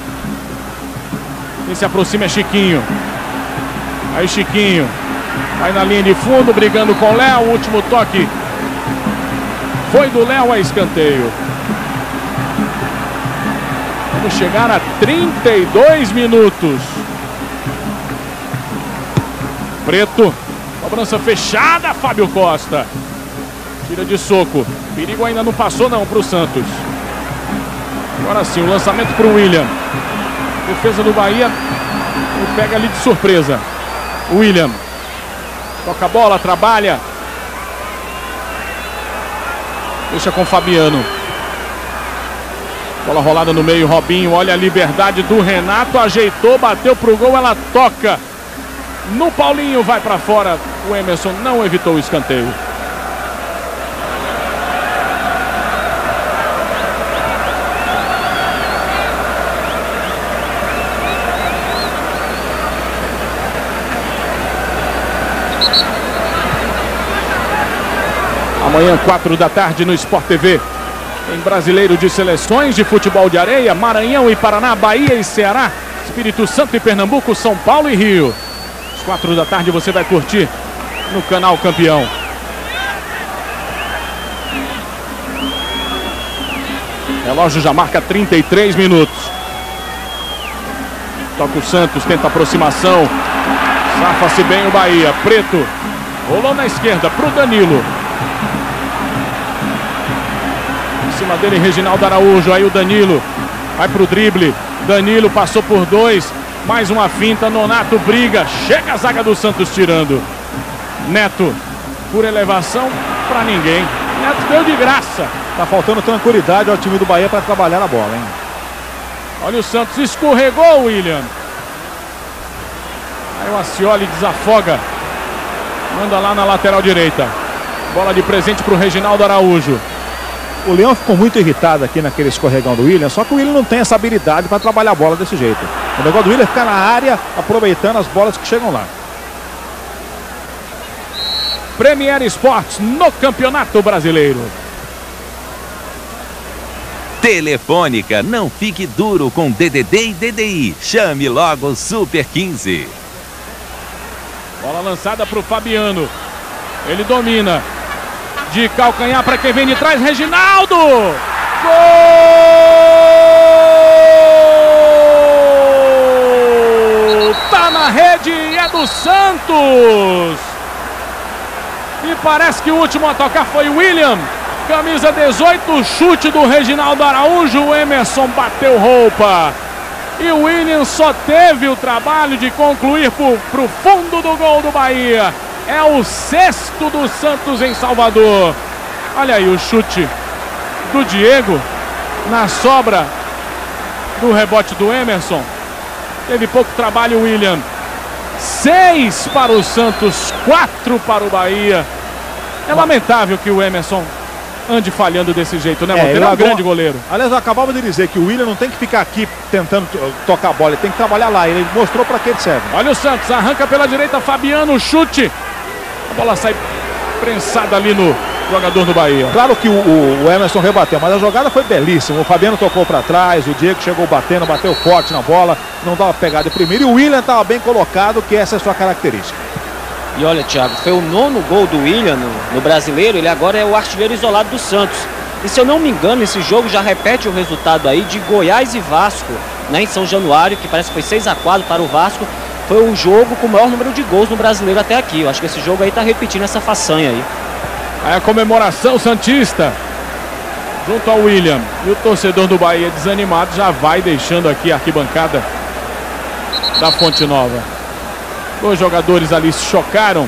Quem se aproxima é Chiquinho. Aí Chiquinho. Vai na linha de fundo, brigando com o Léo. O último toque foi do Léo, a escanteio. Vamos chegar a 32 minutos. Preto. Cobrança fechada, Fábio Costa. Tira de soco. Perigo ainda não passou não para o Santos. Agora sim, o lançamento para o William. Defesa do Bahia. O pega ali de surpresa. William. Toca a bola, trabalha. Deixa com Fabiano. Bola rolada no meio, Robinho. Olha a liberdade do Renato. Ajeitou, bateu pro gol, ela toca no Paulinho, vai para fora. O Emerson não evitou o escanteio. Amanhã, 4 da tarde, no Sport TV. Tem brasileiro de seleções de futebol de areia, Maranhão e Paraná, Bahia e Ceará, Espírito Santo e Pernambuco, São Paulo e Rio. Às 4 da tarde você vai curtir no canal Campeão. O relógio já marca 33 minutos. Toca o Santos, tenta aproximação. Safa-se bem o Bahia. Preto rolou na esquerda para o Danilo. Em cima dele, Reginaldo Araújo. Aí o Danilo vai para o drible. Danilo passou por 2. Mais uma finta. Nonato briga. Chega a zaga do Santos tirando. Neto por elevação para ninguém. Neto deu de graça. Tá faltando tranquilidade ao time do Bahia para trabalhar a bola, hein? Olha o Santos, escorregou o William. Aí o Ascioli desafoga. Manda lá na lateral direita. Bola de presente para o Reginaldo Araújo. O Leão ficou muito irritado aqui naquele escorregão do William, só que o William não tem essa habilidade para trabalhar a bola desse jeito. O negócio do William é ficar na área, aproveitando as bolas que chegam lá. Premier Sports no Campeonato Brasileiro. Telefônica, não fique duro com DDD e DDI. Chame logo Super 15. Bola lançada para o Fabiano. Ele domina. De calcanhar para quem vem de trás, Reginaldo! Gol! Tá na rede e é do Santos! E parece que o último a tocar foi o William. Camisa 18, chute do Reginaldo Araújo. O Emerson bateu roupa. E o William só teve o trabalho de concluir para o fundo do gol do Bahia. É o 6º do Santos em Salvador. Olha aí o chute do Diego na sobra do rebote do Emerson. Teve pouco trabalho o William. 6 para o Santos, 4 para o Bahia. É lamentável que o Emerson ande falhando desse jeito, né, Monteiro? É um grande goleiro. Aliás, eu acabava de dizer que o William não tem que ficar aqui tentando tocar a bola, ele tem que trabalhar lá. Ele mostrou para que ele serve. Olha o Santos, arranca pela direita, Fabiano, chute. A bola sai prensada ali no jogador do Bahia. Claro que o Emerson rebateu, mas a jogada foi belíssima. O Fabiano tocou para trás, o Diego chegou batendo, bateu forte na bola, não dava pegada de primeiro. E o William estava bem colocado, que essa é a sua característica. E olha, Thiago, foi o 9º gol do William no Brasileiro. Ele agora é o artilheiro isolado do Santos. E se eu não me engano, esse jogo já repete o resultado aí de Goiás e Vasco, né, em São Januário, que parece que foi 6-4 para o Vasco. Foi o jogo com o maior número de gols no Brasileiro até aqui. Eu acho que esse jogo aí tá repetindo essa façanha aí. Aí a comemoração santista junto ao William. E o torcedor do Bahia desanimado já vai deixando aqui a arquibancada da Fonte Nova. 2 jogadores ali se chocaram.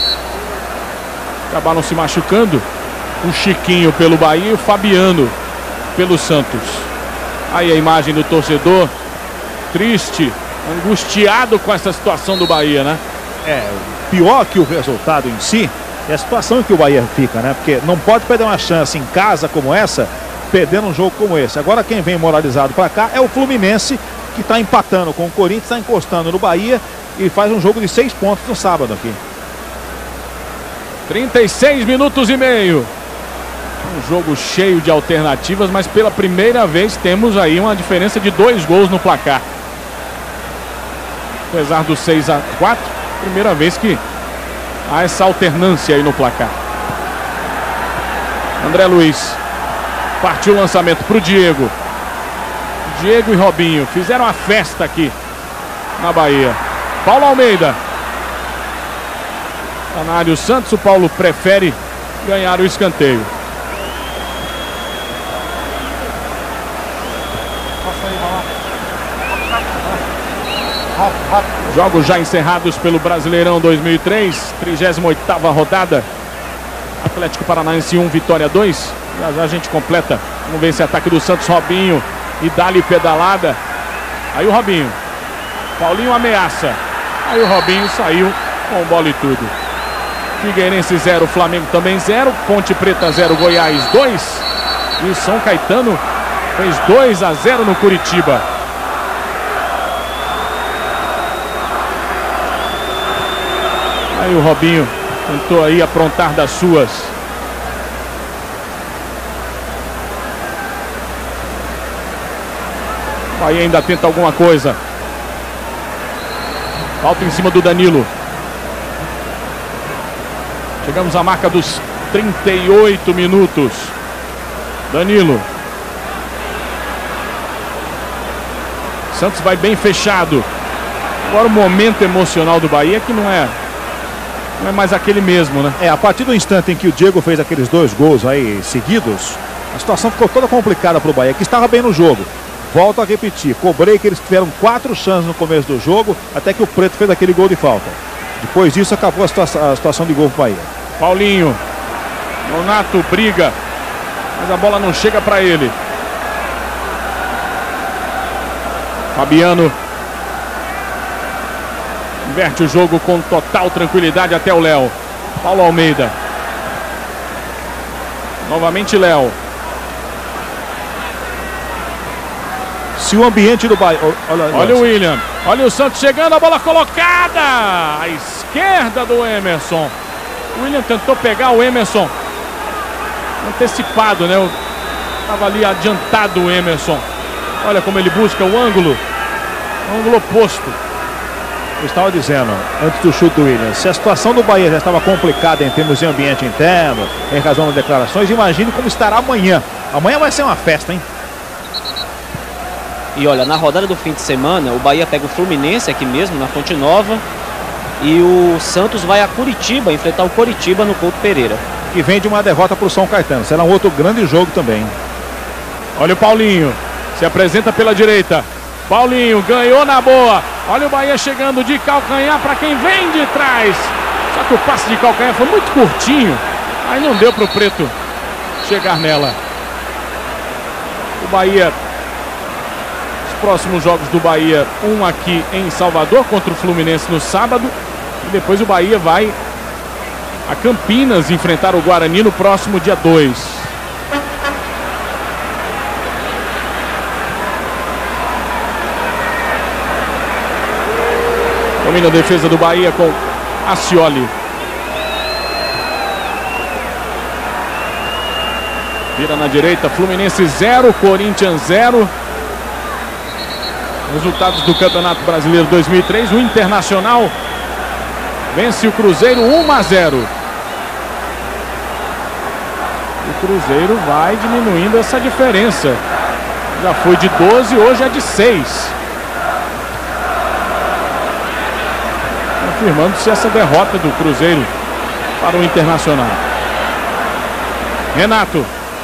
Acabaram se machucando. O Chiquinho pelo Bahia e o Fabiano pelo Santos. Aí a imagem do torcedor triste, angustiado com essa situação do Bahia, né? Pior que o resultado em si é a situação em que o Bahia fica, né? Porque não pode perder uma chance em casa como essa, perdendo um jogo como esse. Agora quem vem moralizado para cá é o Fluminense, que está empatando com o Corinthians, está encostando no Bahia e faz um jogo de 6 pontos no sábado aqui. 36 minutos e meio. Um jogo cheio de alternativas, mas pela primeira vez temos aí uma diferença de 2 gols no placar. Apesar do 6-4, primeira vez que há essa alternância aí no placar. André Luiz partiu o lançamento para o Diego. Diego e Robinho fizeram a festa aqui na Bahia. Paulo Almeida. Tá na área o Santos, o Paulo prefere ganhar o escanteio. Jogos já encerrados pelo Brasileirão 2003, 38ª rodada. Atlético Paranaense 1, Vitória 2. Já já a gente completa. Vamos ver esse ataque do Santos. Robinho e dá-lhe pedalada. Aí o Robinho. Paulinho ameaça. Aí o Robinho saiu com bola e tudo. Figueirense 0, Flamengo também 0. Ponte Preta 0, Goiás 2. E o São Caetano fez 2-0 no Curitiba. Aí o Robinho tentou aí aprontar das suas. Bahia ainda tenta alguma coisa. Falta em cima do Danilo. Chegamos à marca dos 38 minutos. Danilo. Santos vai bem fechado. Agora o momento emocional do Bahia que não é mais aquele mesmo, né? A partir do instante em que o Diego fez aqueles 2 gols aí seguidos, a situação ficou toda complicada para o Bahia, que estava bem no jogo. Volto a repetir, cobrei que eles tiveram 4 chances no começo do jogo, até que o Preto fez aquele gol de falta. Depois disso acabou a situação de gol para o Bahia. Paulinho. Nonato briga, mas a bola não chega para ele. Fabiano inverte o jogo com total tranquilidade até o Léo. Paulo Almeida. Novamente Léo. Se o ambiente do Bahia... Olha o William. Olha o Santos chegando, a bola colocada à esquerda do Emerson. O William tentou pegar o Emerson antecipado, né? Estava ali adiantado o Emerson. Olha como ele busca o ângulo oposto. Eu estava dizendo, antes do chute do William, se a situação do Bahia já estava complicada em termos de ambiente interno, em razão das declarações, imagine como estará amanhã. Amanhã vai ser uma festa, hein? E olha, na rodada do fim de semana, o Bahia pega o Fluminense aqui mesmo, na Fonte Nova. E o Santos vai a Curitiba, enfrentar o Coritiba no Couto Pereira. Que vem de uma derrota para o São Caetano. Será um outro grande jogo também. Olha o Paulinho. Se apresenta pela direita. Paulinho ganhou na boa. Olha o Bahia chegando de calcanhar para quem vem de trás. Só que o passe de calcanhar foi muito curtinho. Aí não deu para o Preto chegar nela. O Bahia... Os próximos jogos do Bahia, um aqui em Salvador contra o Fluminense no sábado. E depois o Bahia vai a Campinas enfrentar o Guarani no próximo dia 2. Domina a defesa do Bahia com Ascioli. Vira na direita, Fluminense 0, Corinthians 0. Resultados do Campeonato Brasileiro 2003, o Internacional vence o Cruzeiro 1-0. O Cruzeiro vai diminuindo essa diferença. Já foi de 12, hoje é de 6. Confirmando-se essa derrota do Cruzeiro para o Internacional. Renato.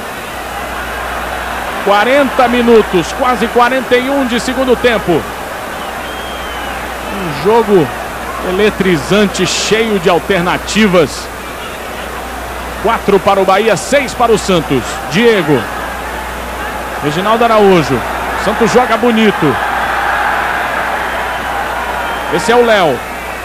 40 minutos, quase 41 de segundo tempo. Um jogo eletrizante, cheio de alternativas. 4 para o Bahia, 6 para o Santos. Diego. Reginaldo Araújo. Santos joga bonito. Esse é o Léo.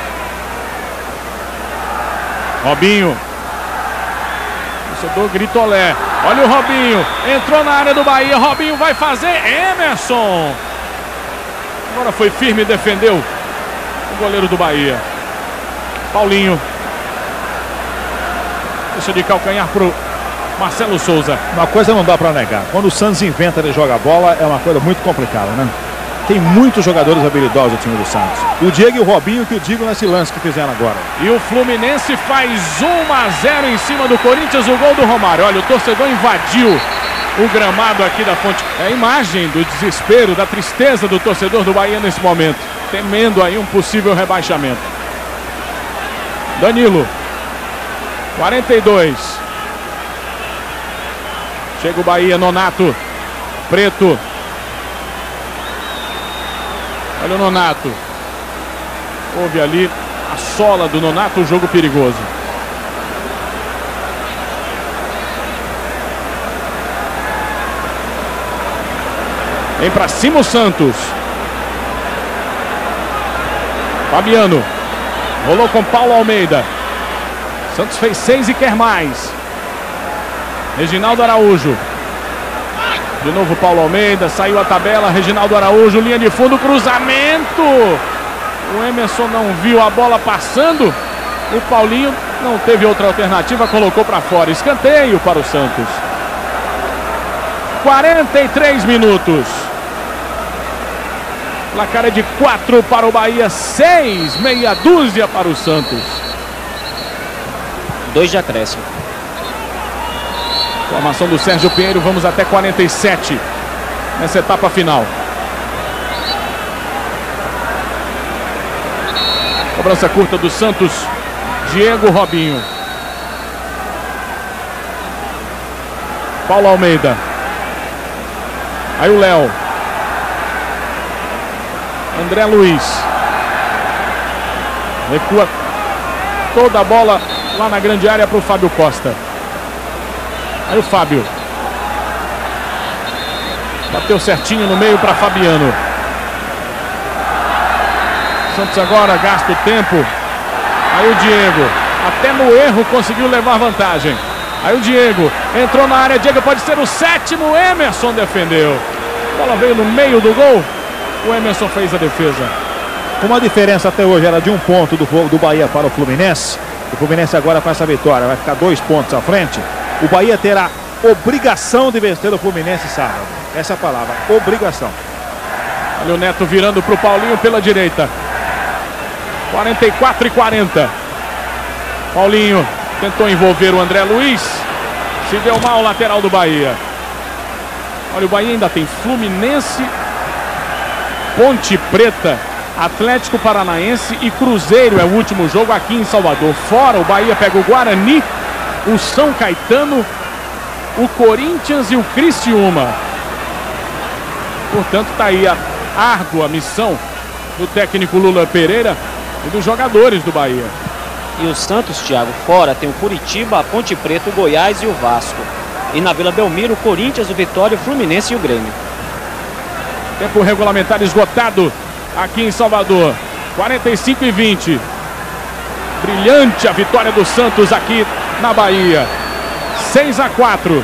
Robinho. Torcedor grita olé. Olha o Robinho. Entrou na área do Bahia. Robinho vai fazer. Emerson. Agora foi firme e defendeu o goleiro do Bahia. Paulinho. Deixa de calcanhar pro Marcelo Souza. Uma coisa não dá para negar. Quando o Santos inventa de jogar bola, é uma coisa muito complicada, né? Tem muitos jogadores habilidosos no time do Santos. O Diego e o Robinho, que eu digo nesse lance que fizeram agora. E o Fluminense faz 1-0 em cima do Corinthians, o gol do Romário. Olha, o torcedor invadiu o gramado aqui da Fonte. É a imagem do desespero, da tristeza do torcedor do Bahia nesse momento. Temendo aí um possível rebaixamento. Danilo. 42. Chega o Bahia, Nonato. Preto. Olha o Nonato. Houve ali a sola do Nonato, um jogo perigoso. Vem pra cima o Santos. Fabiano. Rolou com Paulo Almeida. Santos fez 6 e quer mais. Reginaldo Araújo. De novo Paulo Almeida, saiu a tabela, Reginaldo Araújo, linha de fundo, cruzamento. O Emerson não viu a bola passando. O Paulinho não teve outra alternativa, colocou para fora. Escanteio para o Santos. 43 minutos. Placar é de 4 para o Bahia, 6, meia dúzia para o Santos. 2 de acréscimo. Formação do Sérgio Pinheiro, vamos até 47 nessa etapa final. Cobrança curta do Santos, Diego, Robinho. Paulo Almeida. Aí o Léo. André Luiz. Recua toda a bola lá na grande área para o Fábio Costa. Aí o Fábio. Bateu certinho no meio para Fabiano. Santos agora gasta o tempo. Aí o Diego. Até no erro conseguiu levar vantagem. Aí o Diego entrou na área. Diego pode ser o 7º. Emerson defendeu. A bola veio no meio do gol. O Emerson fez a defesa. Como a diferença até hoje era de 1 ponto do Bahia para o Fluminense. O Fluminense agora com essa vitória vai ficar 2 pontos à frente. O Bahia terá obrigação de vencer o Fluminense sábado. Essa é a palavra, obrigação. Olha o Neto virando para o Paulinho pela direita. 44-40. Paulinho tentou envolver o André Luiz. Se deu mal o lateral do Bahia. Olha, o Bahia ainda tem Fluminense, Ponte Preta, Atlético Paranaense e Cruzeiro. É o último jogo aqui em Salvador. Fora, o Bahia pega o Guarani, o São Caetano, o Corinthians e o Criciúma. Portanto, está aí a árdua missão do técnico Lula Pereira e dos jogadores do Bahia. E o Santos, Thiago, fora tem o Curitiba, a Ponte Preta, o Goiás e o Vasco. E na Vila Belmiro, o Corinthians, o Vitória, o Fluminense e o Grêmio. Tempo regulamentar esgotado aqui em Salvador. 45-20. Brilhante a vitória do Santos aqui na Bahia. 6-4.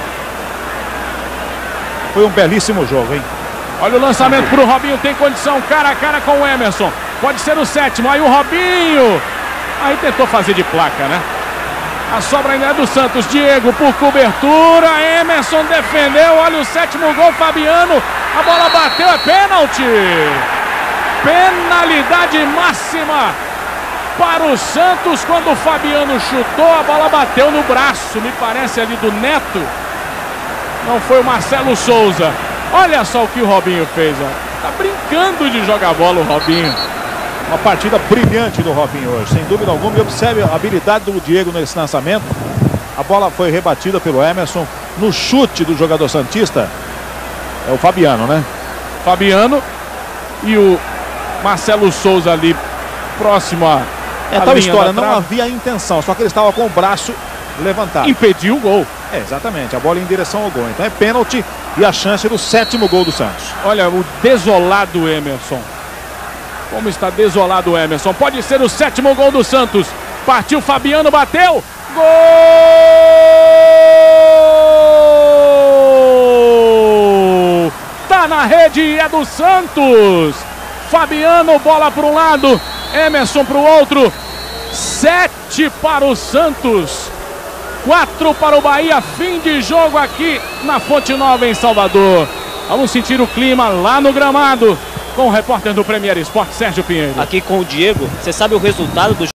Foi um belíssimo jogo, hein? Olha o lançamento para o Robinho. Tem condição cara a cara com o Emerson. Pode ser o 7º. Aí o Robinho. Aí tentou fazer de placa, né? A sobra ainda é do Santos. Diego por cobertura. Emerson defendeu. Olha o 7º gol. Fabiano. A bola bateu. É pênalti. Penalidade máxima para o Santos. Quando o Fabiano chutou, a bola bateu no braço. Me parece ali do Neto. Não foi o Marcelo Souza. Olha só o que o Robinho fez. Ó. Tá brincando de jogar bola o Robinho. Uma partida brilhante do Robinho hoje, sem dúvida alguma. E observe a habilidade do Diego nesse lançamento. A bola foi rebatida pelo Emerson. No chute do jogador santista, é o Fabiano, né? Fabiano e o Marcelo Souza ali próximo a É tal história, não havia intenção, só que ele estava com o braço levantado. Impediu o gol. É, exatamente, a bola em direção ao gol. Então é pênalti e a chance do 7º gol do Santos. Olha o desolado Emerson. Como está desolado o Emerson. Pode ser o 7º gol do Santos. Partiu Fabiano, bateu. Gol! Tá na rede, é do Santos. Fabiano, bola para um lado. Emerson para o outro. 7 para o Santos. 4 para o Bahia. Fim de jogo aqui na Fonte Nova em Salvador. Vamos sentir o clima lá no gramado com o repórter do Premier Esporte, Sérgio Pinheiro. Aqui com o Diego, você sabe o resultado do